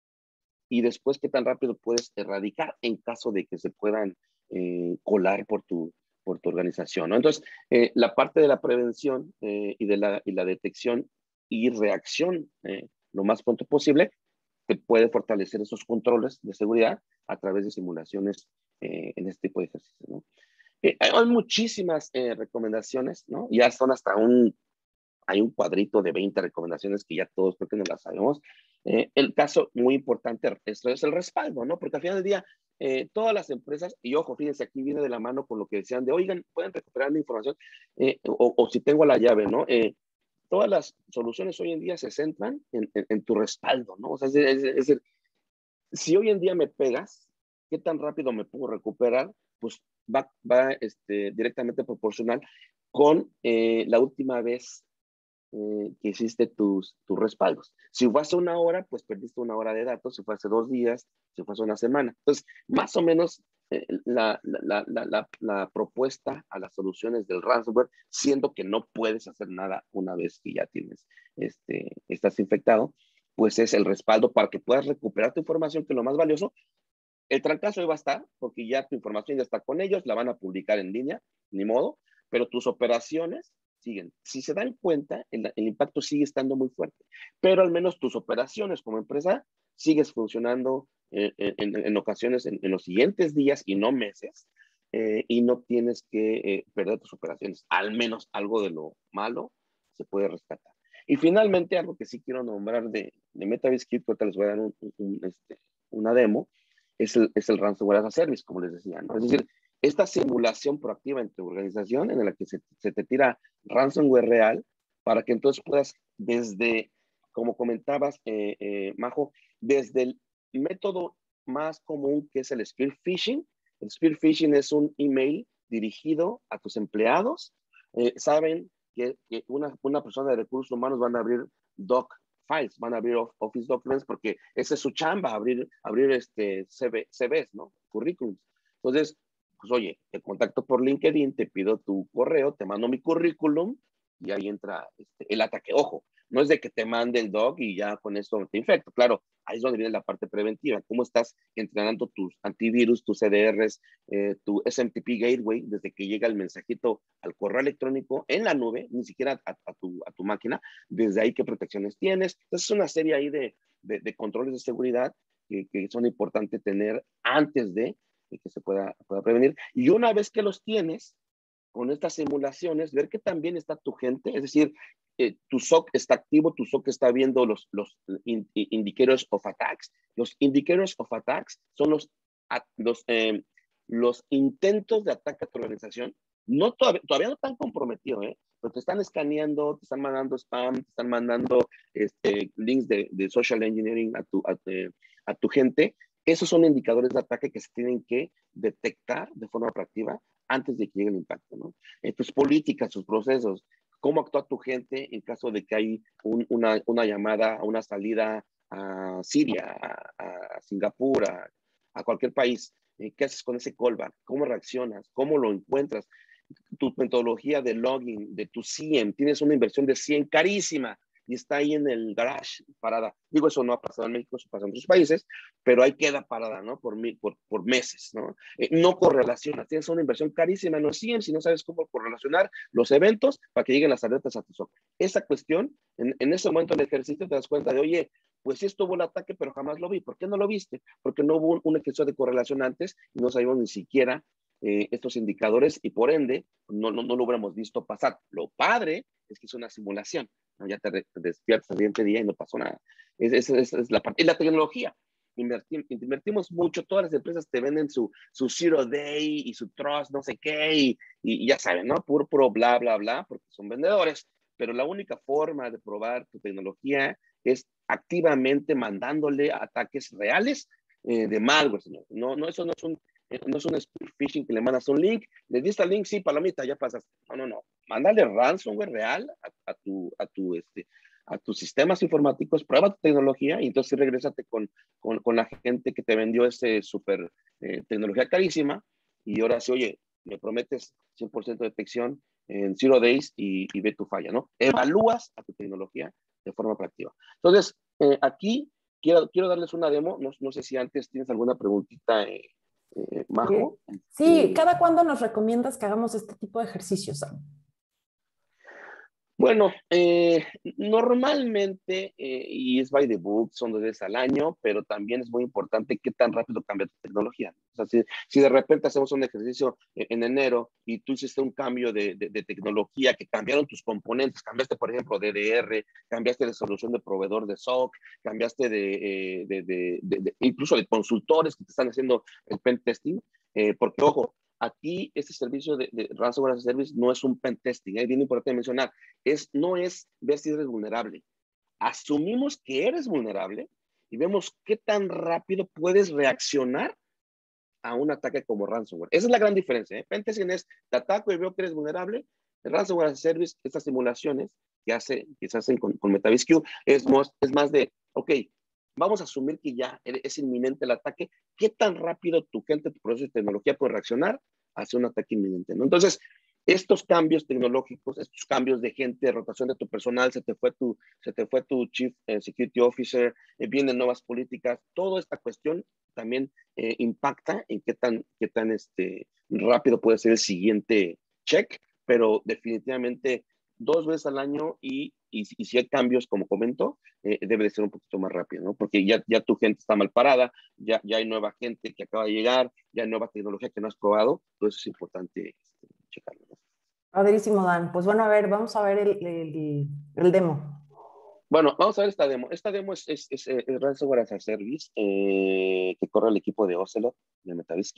y después qué tan rápido puedes erradicar en caso de que se puedan eh, colar por tu, por tu organización, ¿no? Entonces, eh, la parte de la prevención eh, y de la, y la detección y reacción eh, lo más pronto posible te puede fortalecer esos controles de seguridad a través de simulaciones eh, en este tipo de ejercicios, ¿no? Eh, hay muchísimas eh, recomendaciones, ¿no? Ya son hasta un, hay un cuadrito de veinte recomendaciones que ya todos creo que no las sabemos. Eh, el caso muy importante es, es el respaldo, ¿no? Porque al final del día, eh, todas las empresas, y ojo, fíjense, aquí viene de la mano con lo que decían de, oigan, pueden recuperar la información, eh, o, o si tengo la llave, ¿no? Eh, todas las soluciones hoy en día se centran en, en, en tu respaldo, ¿no? O sea, es decir, si hoy en día me pegas, ¿qué tan rápido me puedo recuperar? Pues va, va este, directamente proporcional con eh, la última vez eh, que hiciste tus, tus respaldos. Si fue hace una hora, pues perdiste una hora de datos. Si fue hace dos días, si fue hace una semana. Entonces, más o menos eh, la, la, la, la, la propuesta a las soluciones del ransomware, siendo que no puedes hacer nada una vez que ya tienes, este, estás infectado, pues es el respaldo para que puedas recuperar tu información, que es lo más valioso. El trancazo ahí va a estar, porque ya tu información ya está con ellos, la van a publicar en línea, ni modo, pero tus operaciones siguen. Si se dan cuenta, el, el impacto sigue estando muy fuerte, pero al menos tus operaciones como empresa sigues funcionando eh, en, en, ocasiones en, en los siguientes días y no meses, eh, y no tienes que eh, perder tus operaciones. Al menos algo de lo malo se puede rescatar. Y finalmente, algo que sí quiero nombrar de, de MetaBScript, ahorita les voy a dar un, un, este, una demo, es el, es el Ransomware as a Service, como les decía, ¿no? Es decir, esta simulación proactiva en tu organización en la que se, se te tira ransomware real para que entonces puedas desde, como comentabas, eh, eh, Majo, desde el método más común que es el spear phishing. El spear phishing es un email dirigido a tus empleados. Eh, saben que, que una, una persona de recursos humanos van a abrir doc files, van a abrir Office Documents porque esa es su chamba, abrir, abrir este C V, C Vs, ¿no? Currículums. Entonces, pues oye, te contacto por LinkedIn, te pido tu correo, te mando mi currículum y ahí entra este, el ataque. Ojo, no es de que te mande el doc y ya con esto te infecto. Claro, ahí es donde viene la parte preventiva. ¿Cómo estás entrenando tus antivirus, tus C D Rs, eh, tu S M T P Gateway desde que llega el mensajito al correo electrónico en la nube, ni siquiera a, a, tu, a tu máquina? Desde ahí, ¿qué protecciones tienes? Entonces, es una serie ahí de, de, de controles de seguridad que, que son importantes tener antes de que se pueda, pueda prevenir. Y una vez que los tienes, con estas simulaciones, ver que también está tu gente, es decir, eh, tu S O C está activo, tu S O C está viendo los, los in, indicators of attacks. Los indicators of attacks son los, los, eh, los intentos de ataque a tu organización. No, todavía, todavía no están comprometidos, ¿eh? Pero te están escaneando, te están mandando spam, te están mandando este, links de, de social engineering a tu, a, a tu gente. Esos son indicadores de ataque que se tienen que detectar de forma proactiva antes de que llegue el impacto, ¿no? Eh, tus políticas, tus procesos, cómo actúa tu gente en caso de que hay un, una, una llamada, una salida a Siria, a, a Singapur, a, a cualquier país. Eh, ¿Qué haces con ese callback? ¿Cómo reaccionas? ¿Cómo lo encuentras? Tu metodología de login, de tu C I E M, tienes una inversión de cien carísima y está ahí en el garage parada. Digo, eso no ha pasado en México, eso pasa en otros países, pero ahí queda parada, ¿no? Por, por, por meses, ¿no? Eh, no correlacionas, tienes una inversión carísima en los C I E M si no sabes cómo correlacionar los eventos para que lleguen las alertas a tu software. Esa cuestión, en, en ese momento del ejercicio te das cuenta de, oye, pues sí estuvo el ataque, pero jamás lo vi. ¿Por qué no lo viste? Porque no hubo un, un ejercicio de correlación antes y no sabíamos ni siquiera eh, estos indicadores y por ende no, no, no lo hubiéramos visto pasar. Lo padre es que es una simulación, ¿no? Ya te, te despiertas al siguiente día y no pasó nada. Esa es, es, es, la parte. Y la tecnología. Invertimos, invertimos mucho, todas las empresas te venden su, su Zero Day y su Trust, no sé qué, y, y, y ya saben, ¿no? Puro, puro bla, bla, bla, porque son vendedores. Pero la única forma de probar tu tecnología es activamente mandándole ataques reales eh, de malware, señor. No, no, eso no es un, no es un spear phishing que le mandas un link, le diste el link, sí, palomita, ya pasas. No, no, no. Mándale ransomware real a, a tu, a tu, este, a tus sistemas informáticos, prueba tu tecnología y entonces regrésate con, con, con la gente que te vendió ese súper eh, tecnología carísima y ahora sí, oye, me prometes cien por ciento de detección en zero days y, y ve tu falla, ¿no? Evalúas a tu tecnología de forma proactiva. Entonces, eh, aquí quiero, quiero darles una demo, no, no sé si antes tienes alguna preguntita, eh, eh, Majo. Sí, eh, ¿cada cuándo nos recomiendas que hagamos este tipo de ejercicios? Bueno, eh, normalmente, eh, y es by the book, son dos veces al año, pero también es muy importante qué tan rápido cambia tu tecnología. O sea, si, si de repente hacemos un ejercicio en, en enero y tú hiciste un cambio de, de, de, tecnología, que cambiaron tus componentes, cambiaste, por ejemplo, D D R, cambiaste de solución de proveedor de S O C, cambiaste de, eh, de, de, de, de incluso de consultores que te están haciendo el pen testing, eh, porque, ojo, aquí este servicio de, de Ransomware as a Service no es un pen testing, es bien importante mencionar. Es, no es ver si eres vulnerable. Asumimos que eres vulnerable y vemos qué tan rápido puedes reaccionar a un ataque como ransomware. Esa es la gran diferencia. ¿eh? Pentesting es, te ataco y veo que eres vulnerable. El Ransomware as a Service, estas simulaciones que, hace, que se hacen con, con MetaVisQ, es más, es más de, ok, vamos a asumir que ya es inminente el ataque. ¿Qué tan rápido tu gente, tu proceso de tecnología puede reaccionar hacia un ataque inminente? ¿no? Entonces, estos cambios tecnológicos, estos cambios de gente, rotación de tu personal, se te fue tu, se te fue tu Chief eh, Security Officer, eh, vienen nuevas políticas, toda esta cuestión también eh, impacta en qué tan, qué tan este, rápido puede ser el siguiente check, pero definitivamente dos veces al año y, y, y si hay cambios, como comento, eh, debe de ser un poquito más rápido, ¿no? Porque ya, ya tu gente está mal parada, ya, ya hay nueva gente que acaba de llegar, ya hay nueva tecnología que no has probado, entonces es importante este, checarlo, ¿no? Padrísimo, Dan. Pues bueno, a ver, vamos a ver el, el, el demo. Bueno, vamos a ver esta demo. Esta demo es, es, es, es Ransomware as a Service eh, que corre el equipo de Ocelot de MetaVisQ.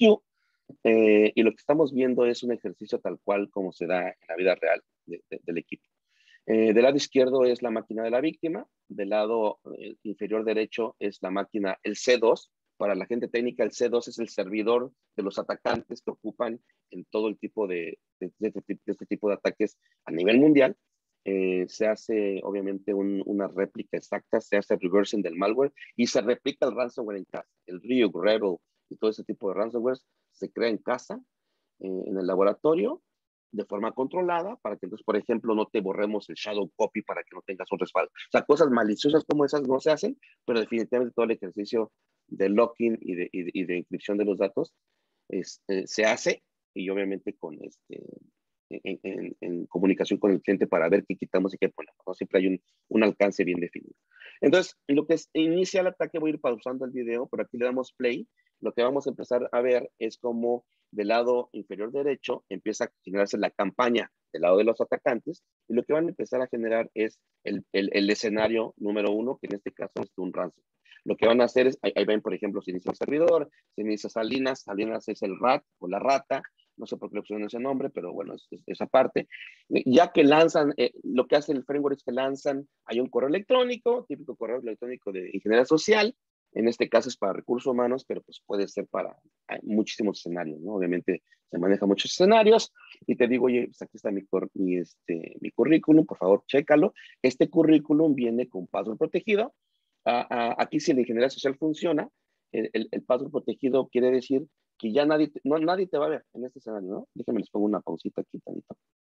Eh, y lo que estamos viendo es un ejercicio tal cual como se da en la vida real de, de, del equipo. Eh, del lado izquierdo es la máquina de la víctima, del lado eh, inferior derecho es la máquina, el C dos. Para la gente técnica, el C dos es el servidor de los atacantes que ocupan en todo el tipo de, de, de, de, de este tipo de ataques a nivel mundial. Eh, se hace obviamente un, una réplica exacta, se hace reversing del malware y se replica el ransomware en casa. El Ryuk, Rebel y todo ese tipo de ransomware se crea en casa, eh, en el laboratorio, de forma controlada, para que entonces, por ejemplo, no te borremos el shadow copy para que no tengas un respaldo. O sea, cosas maliciosas como esas no se hacen, pero definitivamente todo el ejercicio de locking y de, y de, y de encripción de los datos es, eh, se hace y obviamente con este, en, en, en, comunicación con el cliente para ver qué quitamos y qué ponemos, ¿no? Siempre hay un, un alcance bien definido. Entonces, lo que es, inicia el ataque, voy a ir pausando el video, pero aquí le damos play. Lo que vamos a empezar a ver es cómo del lado inferior derecho empieza a generarse la campaña del lado de los atacantes y lo que van a empezar a generar es el, el, el escenario número uno, que en este caso es un ransom. Lo que van a hacer es, ahí, ahí ven, por ejemplo, se inicia el servidor, se inicia Salinas, Salinas es el rat o la rata, no sé por qué le pusieron ese nombre, pero bueno, es, es, esa parte. Ya que lanzan, eh, lo que hace el framework es que lanzan, hay un correo electrónico, típico correo electrónico de ingeniería social, en este caso es para recursos humanos, pero pues puede ser para muchísimos escenarios, ¿no? Obviamente se manejan muchos escenarios y te digo, oye, pues aquí está mi, mi, este, mi currículum, por favor, chécalo. Este currículum viene con password protegido. Uh, uh, aquí si la ingeniería social funciona, el, el, el password protegido quiere decir que ya nadie, no, nadie te va a ver en este escenario, ¿no? Déjame les pongo una pausita aquí, tantito.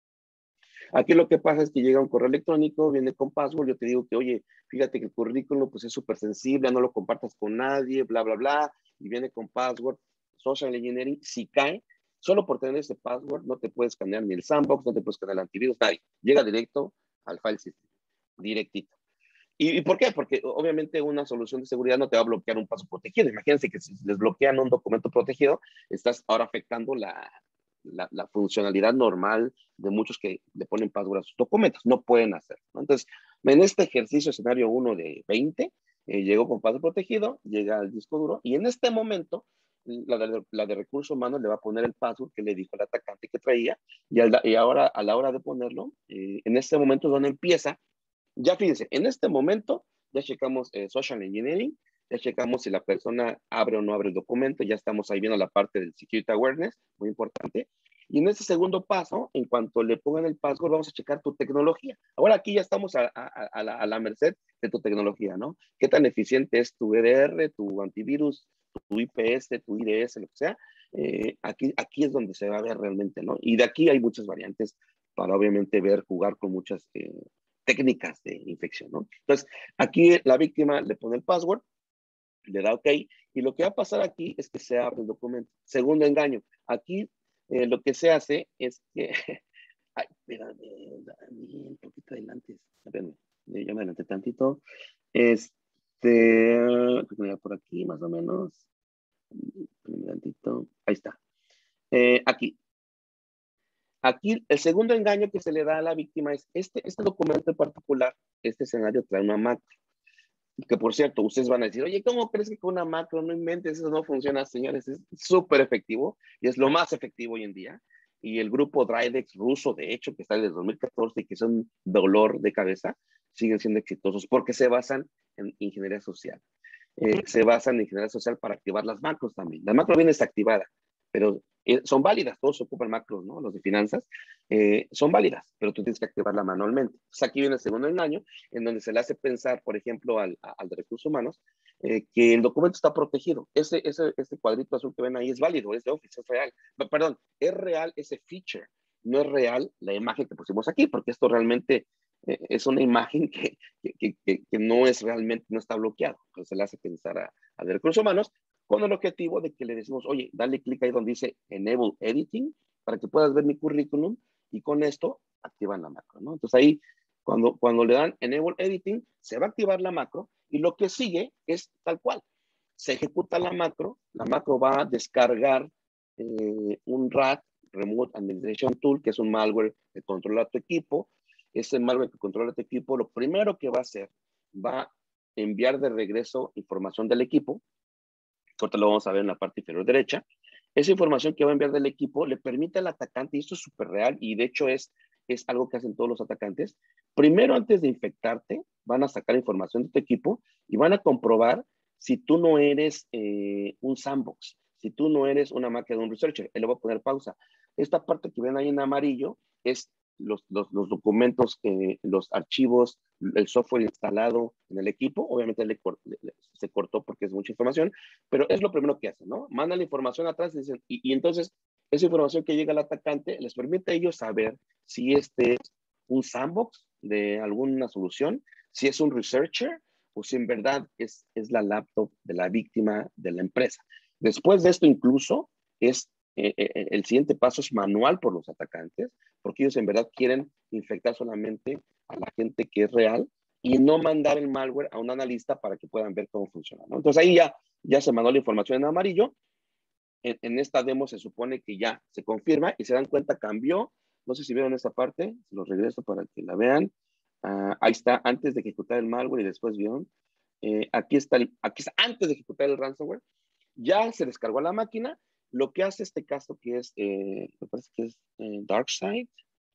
Aquí lo que pasa es que llega un correo electrónico, viene con password, yo te digo que, oye, fíjate que el currículum pues es súper sensible, no lo compartas con nadie, bla, bla, bla, y viene con password, social engineering, si cae, solo por tener ese password no te puedes cambiar ni el sandbox, no te puedes cambiar el antivirus, nadie, llega directo al file system, directito. ¿Y, ¿Y por qué? Porque obviamente una solución de seguridad no te va a bloquear un paso protegido. Imagínense que si les bloquean un documento protegido, estás ahora afectando la, la, la funcionalidad normal de muchos que le ponen password a sus documentos. No pueden hacerlo, ¿no? Entonces, en este ejercicio escenario uno de veinte, eh, llegó con password protegido, llega al disco duro, y en este momento, la de, la de recursos humanos le va a poner el password que le dijo el atacante que traía, y, al, y ahora a la hora de ponerlo, eh, en este momento es donde empieza. Ya fíjense, en este momento ya checamos eh, social engineering, ya checamos si la persona abre o no abre el documento, ya estamos ahí viendo la parte del security awareness, muy importante. Y en ese segundo paso, en cuanto le pongan el password, vamos a checar tu tecnología. Ahora aquí ya estamos a, a, a, la, a la merced de tu tecnología, ¿no? ¿Qué tan eficiente es tu E D R, tu antivirus, tu I P S, tu I D S, lo que sea? Eh, aquí, aquí es donde se va a ver realmente, ¿no? Y de aquí hay muchas variantes para obviamente ver, jugar con muchas eh, técnicas de infección, ¿no? Entonces, aquí la víctima le pone el password, le da OK, y lo que va a pasar aquí es que se abre el documento. Segundo engaño, aquí eh, lo que se hace es que, ay, espérame, un poquito adelante, espérame, ya me adelanté tantito, este, por aquí más o menos, un tantito, ahí está, eh, aquí. Aquí, el segundo engaño que se le da a la víctima es este, este documento en particular, este escenario trae una macro. Que por cierto, ustedes van a decir, oye, ¿cómo crees que con una macro no inventes? Eso no funciona, señores. Es súper efectivo y es lo más efectivo hoy en día. Y el grupo Dridex ruso, de hecho, que está desde dos mil catorce y que es un dolor de cabeza, siguen siendo exitosos porque se basan en ingeniería social. Eh, se basan en ingeniería social para activar las macros también. La macro viene desactivada, pero eh, son válidas, todos ocupan macros, ¿no? Los de finanzas, eh, son válidas, pero tú tienes que activarla manualmente. Entonces aquí viene el segundo engaño, en donde se le hace pensar, por ejemplo, al, al de recursos humanos, eh, que el documento está protegido. Ese, ese, ese cuadrito azul que ven ahí es válido, es de Office, es real. Perdón, es real ese feature, no es real la imagen que pusimos aquí, porque esto realmente eh, es una imagen que, que, que, que no es realmente, no está bloqueado. Entonces se le hace pensar a, a de recursos humanos, con el objetivo de que le decimos, oye, dale clic ahí donde dice Enable Editing para que puedas ver mi currículum y con esto activan la macro, ¿no? Entonces ahí, cuando, cuando le dan Enable Editing, se va a activar la macro y lo que sigue es tal cual. Se ejecuta la macro, la macro va a descargar eh, un R A T, Remote Administration Tool, que es un malware que controla tu equipo. Ese malware que controla tu equipo, lo primero que va a hacer, va a enviar de regreso información del equipo. Ahorita lo vamos a ver en la parte inferior derecha. Esa información que va a enviar del equipo le permite al atacante, y esto es súper real, y de hecho es, es algo que hacen todos los atacantes, primero antes de infectarte, van a sacar información de tu equipo y van a comprobar si tú no eres eh, un sandbox, si tú no eres una máquina de un researcher. Él le voy a poner pausa. Esta parte que ven ahí en amarillo es los, los, los documentos, eh, los archivos, el software instalado en el equipo. Obviamente le, le, se cortó porque es mucha información, pero es lo primero que hacen, ¿no? Mandan la información atrás y, dicen, y, y entonces esa información que llega al atacante les permite a ellos saber si este es un sandbox de alguna solución, si es un researcher o si en verdad es, es la laptop de la víctima de la empresa. Después de esto incluso es eh, eh, el siguiente paso es manual por los atacantes, porque ellos en verdad quieren infectar solamente a la gente que es real y no mandar el malware a un analista para que puedan ver cómo funciona, ¿no? Entonces ahí ya, ya se mandó la información en amarillo. En, en esta demo se supone que ya se confirma y se dan cuenta, cambió. No sé si vieron esta parte, se los regreso para que la vean. Uh, ahí está, antes de ejecutar el malware y después vieron. Eh, aquí, está el, aquí está antes de ejecutar el ransomware. Ya se descargó a la máquina. Lo que hace este caso que es, eh, me parece que es eh, DarkSide.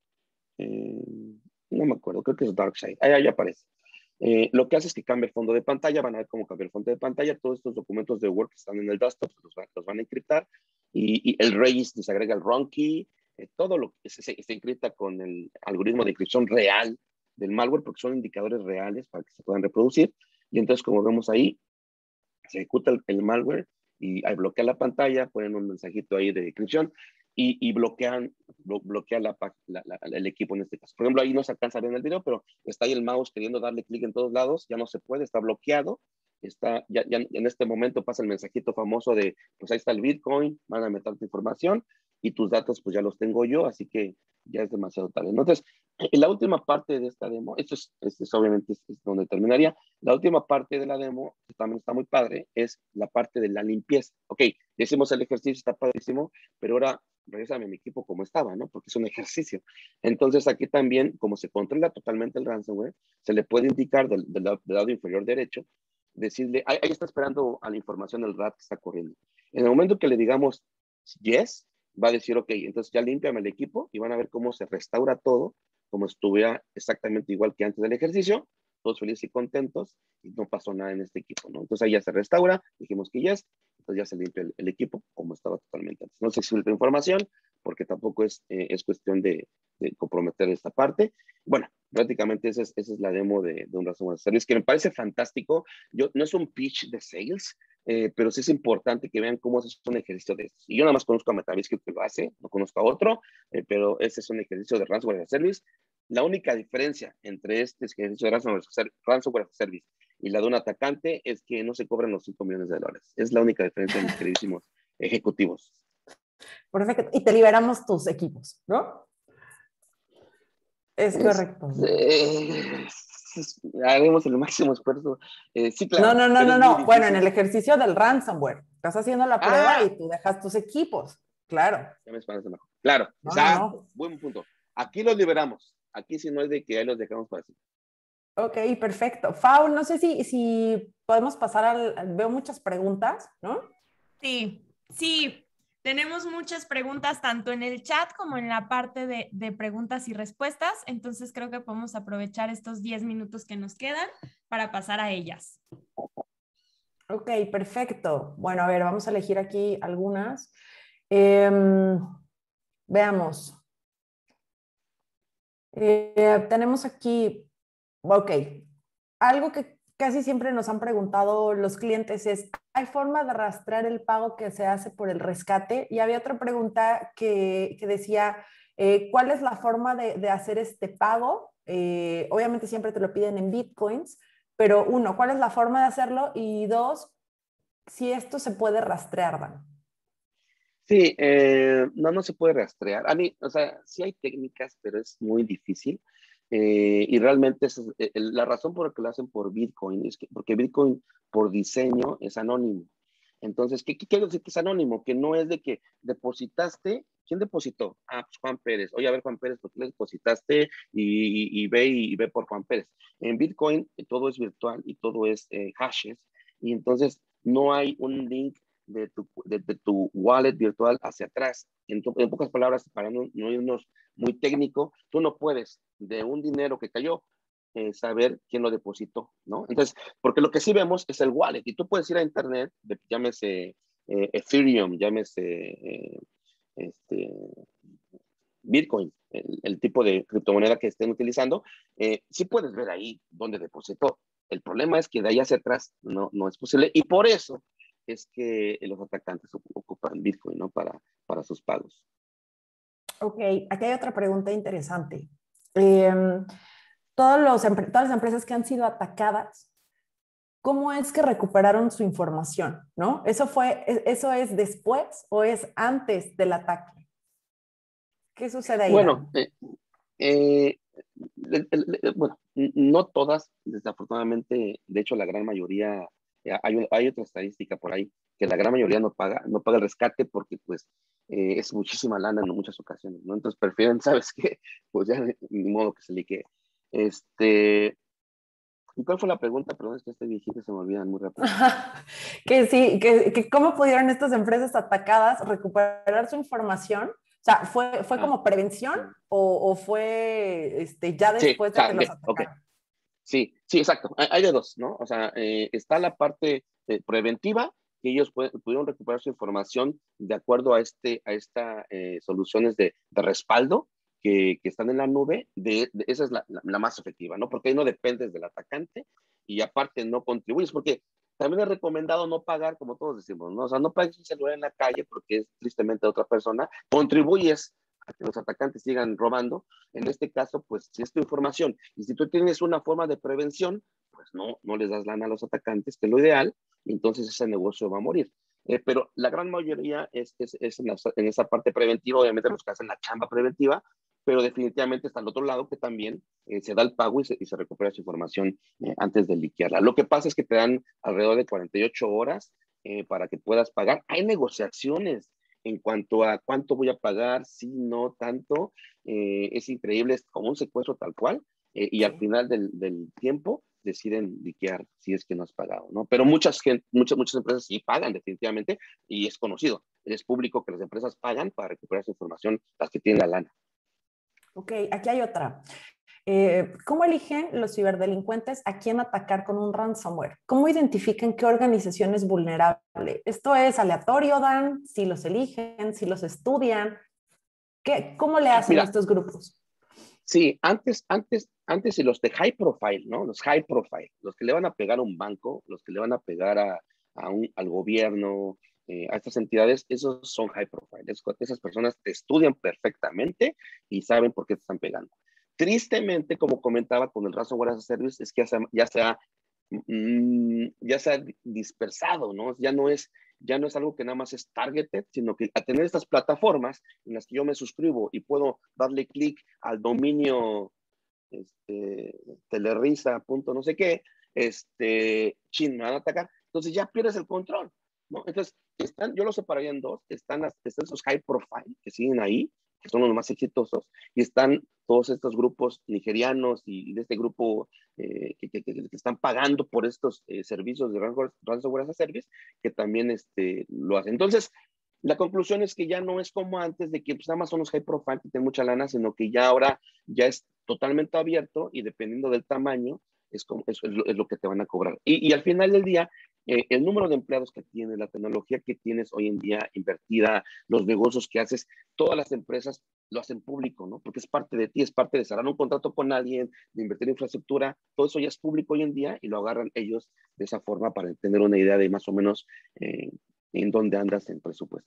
Eh, no me acuerdo, creo que es DarkSide. Ahí, ahí aparece. Eh, lo que hace es que cambia el fondo de pantalla, van a ver cómo cambia el fondo de pantalla, todos estos documentos de Word que están en el desktop los, los van a encriptar y, y el Regis les agrega el RON key, eh, todo lo que se, se, se encripta con el algoritmo de encripción real del malware porque son indicadores reales para que se puedan reproducir y entonces como vemos ahí, se ejecuta el, el malware y ahí bloquea la pantalla, ponen un mensajito ahí de encripción y, y bloquean, blo, bloquea la, la, la, el equipo en este caso. Por ejemplo, ahí no se alcanza a ver en el video, pero está ahí el mouse queriendo darle clic en todos lados, ya no se puede, está bloqueado, está, ya, ya en este momento pasa el mensajito famoso de, pues ahí está el Bitcoin, van a meter tu información, y tus datos pues ya los tengo yo, así que ya es demasiado tarde. Entonces, en la última parte de esta demo, esto es, esto es obviamente es, es donde terminaría, la última parte de la demo, que también está muy padre, es la parte de la limpieza. Ok, hicimos el ejercicio, está padrísimo, pero ahora regresame a mi equipo como estaba, ¿no? Porque es un ejercicio. Entonces, aquí también, como se controla totalmente el ransomware, se le puede indicar del, del, lado, del lado inferior derecho, decirle, ahí, ahí está esperando a la información el R A D que está corriendo. En el momento que le digamos yes, va a decir, ok, entonces ya límpiame el equipo y van a ver cómo se restaura todo, como estuviera exactamente igual que antes del ejercicio, todos felices y contentos, y no pasó nada en este equipo, ¿no? Entonces ahí ya se restaura, dijimos que yes, entonces ya se limpia el, el equipo como estaba totalmente antes. No se exfiltra información, porque tampoco es, eh, es cuestión de, de comprometer esta parte. Bueno, prácticamente esa es, esa es la demo de, de un ransomware service, que me parece fantástico. Yo, no es un pitch de sales, eh, pero sí es importante que vean cómo es un ejercicio de estos. Y yo nada más conozco a Metavisco que lo hace, no conozco a otro, eh, pero ese es un ejercicio de ransomware service. La única diferencia entre este ejercicio de ransomware, ransomware service y la de un atacante es que no se cobran los cinco millones de dólares. Es la única diferencia, mis queridísimos ejecutivos. Perfecto. Y te liberamos tus equipos, ¿no? Es, es correcto. Eh, haremos el máximo esfuerzo. Eh, sí, claro. No, no, no, no, no. Bueno, en el ejercicio del ransomware. Estás haciendo la prueba ah, y tú dejas tus equipos. Claro. Ya me parece mejor. Claro. No, exacto. no, no. Buen punto. Aquí los liberamos. Aquí sí no es de que ahí los dejamos para así. Ok, perfecto. Fau, no sé si, si podemos pasar al... Veo muchas preguntas, ¿no? Sí, sí. Tenemos muchas preguntas tanto en el chat como en la parte de, de preguntas y respuestas. Entonces creo que podemos aprovechar estos diez minutos que nos quedan para pasar a ellas. Ok, perfecto. Bueno, a ver, vamos a elegir aquí algunas. Eh, veamos. Eh, tenemos aquí, ok, algo que casi siempre nos han preguntado los clientes es, ¿hay forma de rastrear el pago que se hace por el rescate? Y había otra pregunta que, que decía, eh, ¿cuál es la forma de, de hacer este pago? Eh, obviamente siempre te lo piden en bitcoins, pero uno, ¿cuál es la forma de hacerlo? Y dos, si esto se puede rastrear, Dan. Sí, eh, no, no se puede rastrear. A mí, o sea, sí hay técnicas, pero es muy difícil. Eh, y realmente es, eh, la razón por la que lo hacen por Bitcoin es que, porque Bitcoin por diseño es anónimo. Entonces, ¿qué, qué quiero decir que es anónimo? Que no es de que depositaste. ¿Quién depositó? Ah, pues Juan Pérez. Oye, a ver, Juan Pérez, ¿por qué le depositaste? Y, y, y ve y, y ve por Juan Pérez. En Bitcoin todo es virtual y todo es eh, hashes. Y entonces no hay un link de tu, de, de tu wallet virtual hacia atrás. En, en pocas palabras, para no, no irnos muy técnico, tú no puedes de un dinero que cayó eh, saber quién lo depositó, ¿no? Entonces, porque lo que sí vemos es el wallet y tú puedes ir a internet, de, llámese eh, Ethereum, llámese eh, este, Bitcoin, el, el, tipo de criptomoneda que estén utilizando, eh, sí puedes ver ahí dónde depositó. El problema es que de ahí hacia atrás no, no es posible y por eso es que los atacantes ocupan Bitcoin, ¿no? Para, para sus pagos. Ok, aquí hay otra pregunta interesante. Eh, todos los, todas las empresas que han sido atacadas, ¿cómo es que recuperaron su información? ¿No? ¿Eso, fue, ¿Eso es después o es antes del ataque? ¿Qué sucede ahí? Bueno, eh, eh, el, el, el, bueno, no todas, desafortunadamente, de hecho la gran mayoría, hay, hay otra estadística por ahí, que la gran mayoría no paga, no paga el rescate porque pues eh, es muchísima lana en muchas ocasiones, ¿no? Entonces prefieren, ¿sabes qué? Pues ya ni modo que se liquee. Este, ¿y cuál fue la pregunta? Perdón, es que este viejito se me olvidan muy rápido. que sí, que, que cómo pudieron estas empresas atacadas recuperar su información. O sea, ¿fue, fue ah. como prevención o, o fue este, ya después sí, de o sea, que los okay, atacaron? Okay. Sí, sí, exacto. Hay de dos, ¿no? O sea, eh, está la parte eh, preventiva, que ellos pueden, pudieron recuperar su información de acuerdo a, este, a estas eh, soluciones de, de respaldo que, que están en la nube. De, de, esa es la, la, la más efectiva, ¿no? Porque ahí no dependes del atacante y aparte no contribuyes, porque también es recomendado no pagar, como todos decimos, ¿no? O sea, no pagues un celular en la calle porque es tristemente de otra persona, contribuyes a que los atacantes sigan robando. En este caso, pues, si es tu información y si tú tienes una forma de prevención, pues no, no les das lana a los atacantes, que es lo ideal, y entonces ese negocio va a morir. Eh, pero la gran mayoría es, es, es en, la, en esa parte preventiva, obviamente los que hacen la chamba preventiva, pero definitivamente está al otro lado que también eh, se da el pago y se, y se recupera su información eh, antes de liquearla. Lo que pasa es que te dan alrededor de cuarenta y ocho horas eh, para que puedas pagar. Hay negociaciones en cuanto a cuánto voy a pagar, si no tanto. Eh, es increíble, es como un secuestro tal cual, eh, y sí. Al final del, del tiempo deciden liquear si es que no has pagado, ¿no? Pero muchas, muchas, muchas empresas sí pagan definitivamente y es conocido, es público que las empresas pagan para recuperar su información, las que tienen la lana. Ok, aquí hay otra. Eh, ¿Cómo eligen los ciberdelincuentes a quién atacar con un ransomware? ¿Cómo identifican qué organización es vulnerable? ¿Esto es aleatorio, Dan? ¿Si los eligen? ¿Si los estudian? ¿Qué, ¿Cómo le hacen Mira, estos grupos? Sí, antes, antes, antes y los de high profile, ¿no? Los high profile, los que le van a pegar a un banco, los que le van a pegar a, a un, al gobierno, eh, a estas entidades, esos son high profile. Es, esas personas te estudian perfectamente y saben por qué te están pegando. Tristemente, como comentaba con el ransomware as a service, es que ya se, ya se ha ya se ha dispersado, ¿no? Ya no es, ya no es algo que nada más es targeted, sino que a tener estas plataformas en las que yo me suscribo y puedo darle clic al dominio este, telerisa, punto no sé qué, este, chin, me van a atacar. Entonces ya pierdes el control, ¿no? Entonces, están, yo los separaría en dos. Están, las, están esos high profile que siguen ahí, que son los más exitosos, y están todos estos grupos nigerianos y de este grupo eh, que, que, que, están pagando por estos eh, servicios de ransomware as a service, que también este, lo hacen. Entonces, la conclusión es que ya no es como antes de que pues, nada más son los high profile que tienen mucha lana, sino que ya ahora ya es totalmente abierto y dependiendo del tamaño, es, como, es, es, lo, es lo que te van a cobrar. Y, y al final del día, eh, el número de empleados que tienes, la tecnología que tienes hoy en día invertida, los negocios que haces, todas las empresas lo hacen público, ¿no? Porque es parte de ti, es parte de cerrar un contrato con alguien, de invertir en infraestructura, todo eso ya es público hoy en día y lo agarran ellos de esa forma para tener una idea de más o menos eh, en dónde andas en presupuesto.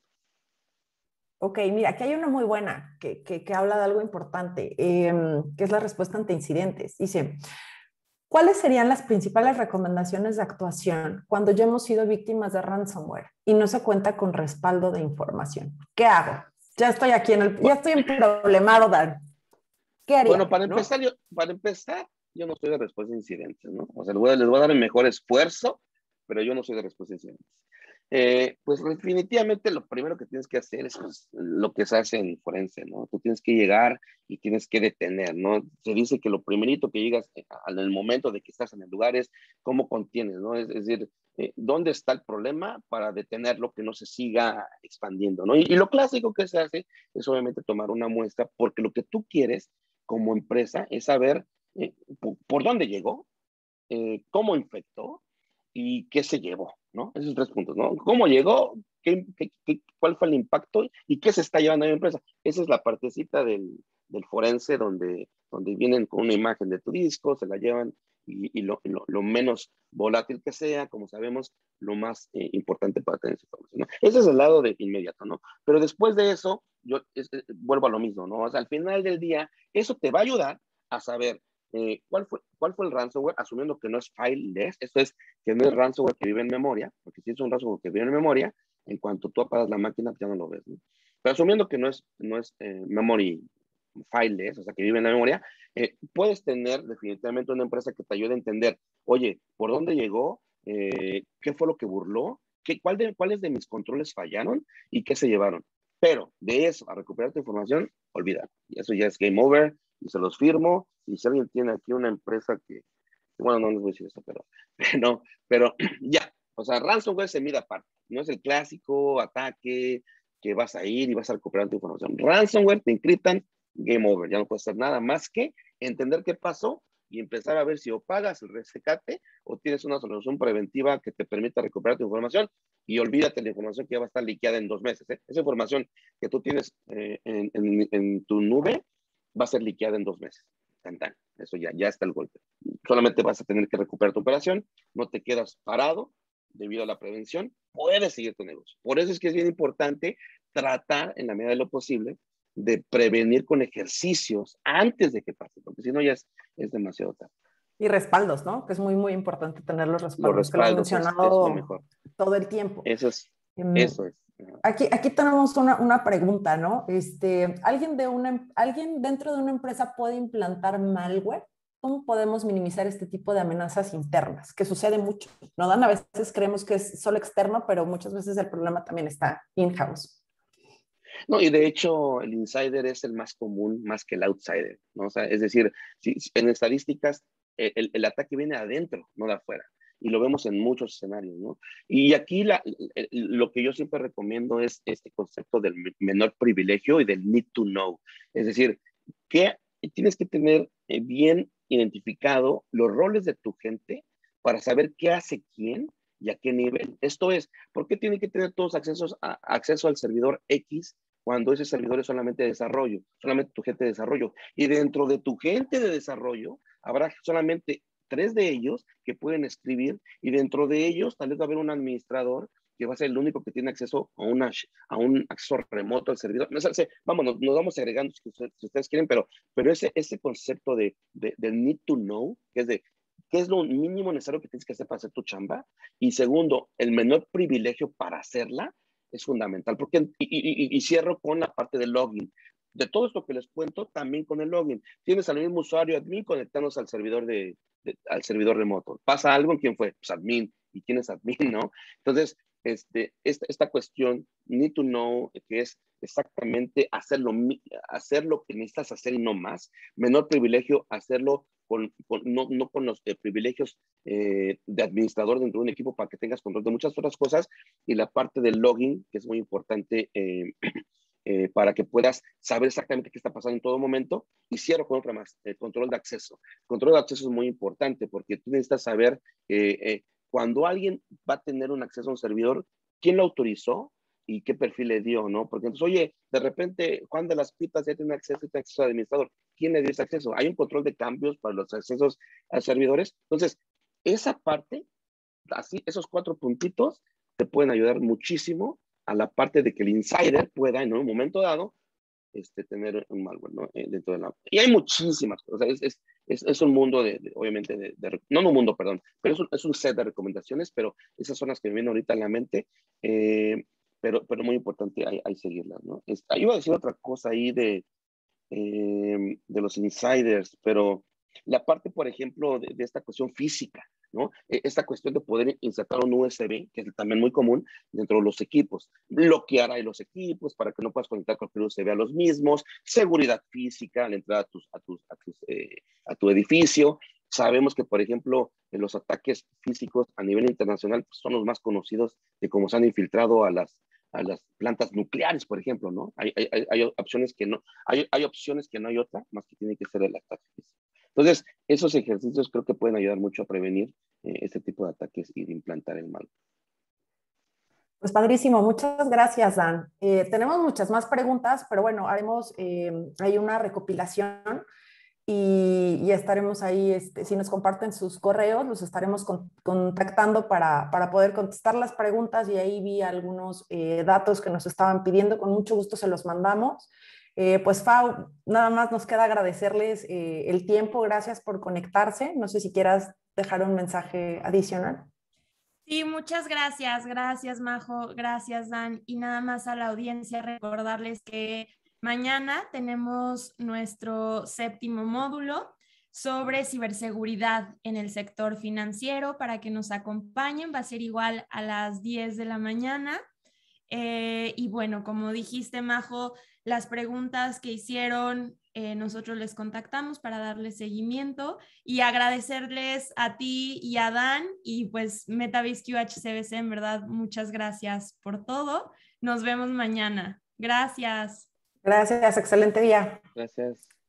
Ok, mira, aquí hay una muy buena que, que, que habla de algo importante, eh, que es la respuesta ante incidentes. Dice, ¿cuáles serían las principales recomendaciones de actuación cuando ya hemos sido víctimas de ransomware y no se cuenta con respaldo de información? ¿Qué hago? Ya estoy aquí en el, ya estoy en problemado, Dan. ¿Qué haría? Bueno, para ¿no? empezar, yo, para empezar, yo no soy de respuesta a incidentes, ¿no? O sea, les voy a, les voy a dar el mejor esfuerzo, pero yo no soy de respuesta a incidentes. Eh, pues definitivamente lo primero que tienes que hacer es pues, lo que se hace en forense, ¿no? Tú tienes que llegar y tienes que detener, ¿no? Se dice que lo primerito que llegas en el momento de que estás en el lugar es cómo contienes, ¿no? Es, es decir, eh, ¿dónde está el problema para detenerlo que no se siga expandiendo, ¿no? Y, y lo clásico que se hace es obviamente tomar una muestra porque lo que tú quieres como empresa es saber eh, por, por dónde llegó, eh, cómo infectó y qué se llevó, ¿no? Esos tres puntos, ¿no? ¿Cómo llegó? ¿Qué, qué, qué, ¿Cuál fue el impacto? ¿Y qué se está llevando a la empresa? Esa es la partecita del, del forense donde, donde vienen con una imagen de tu disco, se la llevan y, y lo, lo, lo menos volátil que sea, como sabemos, lo más eh, importante para tener esa información, ¿no? Ese es el lado de inmediato, ¿no? Pero después de eso, yo es, es, vuelvo a lo mismo, ¿no? O sea, al final del día, eso te va a ayudar a saber Eh, ¿cuál, fue, ¿cuál fue el ransomware? Asumiendo que no es fileless, esto es que no es ransomware que vive en memoria, porque si es un ransomware que vive en memoria, en cuanto tú apagas la máquina, ya no lo ves, ¿no? Pero asumiendo que no es, no es eh, memory fileless, o sea, que vive en la memoria, eh, puedes tener definitivamente una empresa que te ayude a entender, oye, ¿por dónde llegó? Eh, ¿Qué fue lo que burló? ¿Qué, cuál de, ¿Cuáles de mis controles fallaron? ¿Y qué se llevaron? Pero de eso a recuperar tu información, olvida. Y eso ya es game over y se los firmo. Y si alguien tiene aquí una empresa que, bueno, no les voy a decir eso, pero, no, pero ya. O sea, ransomware se mide aparte. No es el clásico ataque que vas a ir y vas a recuperar tu información. Ransomware te encriptan, game over. Ya no puedes hacer nada más que entender qué pasó y empezar a ver si o pagas el rescate o tienes una solución preventiva que te permita recuperar tu información y olvídate la información que ya va a estar liqueada en dos meses. ¿eh? Esa información que tú tienes eh, en, en, en tu nube va a ser liqueada en dos meses. Tan, tan. Eso ya, ya está el golpe. Solamente vas a tener que recuperar tu operación, no te quedas parado debido a la prevención, puedes seguir tu negocio. Por eso es que es bien importante tratar en la medida de lo posible de prevenir con ejercicios antes de que pase, porque si no ya es, es demasiado tarde. Y respaldos, ¿no? Que es muy, muy importante tener los respaldos, Los respaldos que lo has mencionado es, es lo mejor. todo el tiempo. Eso es, Eso es. Aquí, aquí tenemos una, una pregunta, ¿no? Este, ¿alguien, de una, ¿Alguien dentro de una empresa puede implantar malware? ¿Cómo podemos minimizar este tipo de amenazas internas? Que sucede mucho, ¿no, Dan? A veces creemos que es solo externo, pero muchas veces el problema también está in-house. No, y de hecho el insider es el más común más que el outsider, ¿no? O sea, es decir, si, si en estadísticas el, el ataque viene adentro, no de afuera. Y lo vemos en muchos escenarios, ¿no? Y aquí la, lo que yo siempre recomiendo es este concepto del menor privilegio y del need to know. Es decir, que tienes que tener bien identificado los roles de tu gente para saber qué hace quién y a qué nivel. Esto es, ¿por qué tienen que tener todos accesos a, acceso al servidor X cuando ese servidor es solamente de desarrollo, solamente tu gente de desarrollo? Y dentro de tu gente de desarrollo habrá solamente tres de ellos que pueden escribir y dentro de ellos tal vez va a haber un administrador que va a ser el único que tiene acceso a, una, a un acceso remoto al servidor. No sé, vamos, nos, nos vamos agregando si ustedes, si ustedes quieren, pero, pero ese, ese concepto de, de, de need to know, que es de qué es lo mínimo necesario que tienes que hacer para hacer tu chamba, y segundo, el menor privilegio para hacerla, es fundamental. Porque, y, y, y cierro con la parte del login. De todo esto que les cuento, también con el login. Tienes al mismo usuario admin conectándose al servidor, de, de, al servidor remoto. ¿Pasa algo? ¿Quién fue? Pues admin. ¿Y quién es admin, no? Entonces, este, esta, esta cuestión, need to know, que es exactamente hacer lo, hacer lo que necesitas hacer y no más. Menor privilegio, hacerlo con, con, no, no con los eh, privilegios eh, de administrador dentro de un equipo para que tengas control de muchas otras cosas. Y la parte del login, que es muy importante eh, eh, para que puedas saber exactamente qué está pasando en todo momento. Y cierro con otra más, el control de acceso. El control de acceso es muy importante porque tú necesitas saber eh, eh, cuando alguien va a tener un acceso a un servidor, quién lo autorizó y qué perfil le dio, ¿no? Porque entonces, oye, de repente Juan de las Pipas ya tiene acceso, tiene acceso al administrador. ¿Quién le dio ese acceso? Hay un control de cambios para los accesos a servidores. Entonces, esa parte, así, esos cuatro puntitos te pueden ayudar muchísimo a la parte de que el insider pueda en un momento dado este, tener un malware, ¿no? Eh, dentro de la... Y hay muchísimas cosas. O sea, es, es, es, es un mundo de, de obviamente, de, de, no un mundo, perdón, pero es un, es un set de recomendaciones, pero esas son las que me vienen ahorita en la mente, eh, pero, pero muy importante hay, hay seguirlas, ¿no? Esta, iba a decir otra cosa ahí de, eh, de los insiders, pero la parte, por ejemplo, de, de esta cuestión física, ¿no? Esta cuestión de poder insertar un U S B, que es también muy común dentro de los equipos, bloquear ahí los equipos para que no puedas conectar cualquier U S B a los mismos, seguridad física al entrar a, tus, a, tus, a, tus, eh, a tu edificio. Sabemos que, por ejemplo, los ataques físicos a nivel internacional pues, son los más conocidos de cómo se han infiltrado a las, a las plantas nucleares, por ejemplo, ¿no? Hay, hay, hay, opciones que no, hay, hay opciones que no hay otra, más que tiene que ser el ataque físico. Entonces, esos ejercicios creo que pueden ayudar mucho a prevenir eh, este tipo de ataques y de implantar el mal. Pues padrísimo, muchas gracias, Dan. Eh, tenemos muchas más preguntas, pero bueno, haremos eh, ahí una recopilación y, y estaremos ahí, este, si nos comparten sus correos, los estaremos con, contactando para, para poder contestar las preguntas y ahí vi algunos eh, datos que nos estaban pidiendo, con mucho gusto se los mandamos. Eh, pues Fau, nada más nos queda agradecerles eh, el tiempo, gracias por conectarse. No sé si quieras dejar un mensaje adicional. Sí, muchas gracias, gracias Majo, gracias Dan. Y nada más a la audiencia recordarles que mañana tenemos nuestro séptimo módulo sobre ciberseguridad en el sector financiero para que nos acompañen. Va a ser igual a las diez de la mañana. Eh, y bueno, como dijiste, Majo, las preguntas que hicieron, eh, nosotros les contactamos para darles seguimiento y agradecerles a ti y a Dan y pues MetaBizQ H C B C, en verdad, muchas gracias por todo. Nos vemos mañana. Gracias. Gracias, excelente día. Gracias.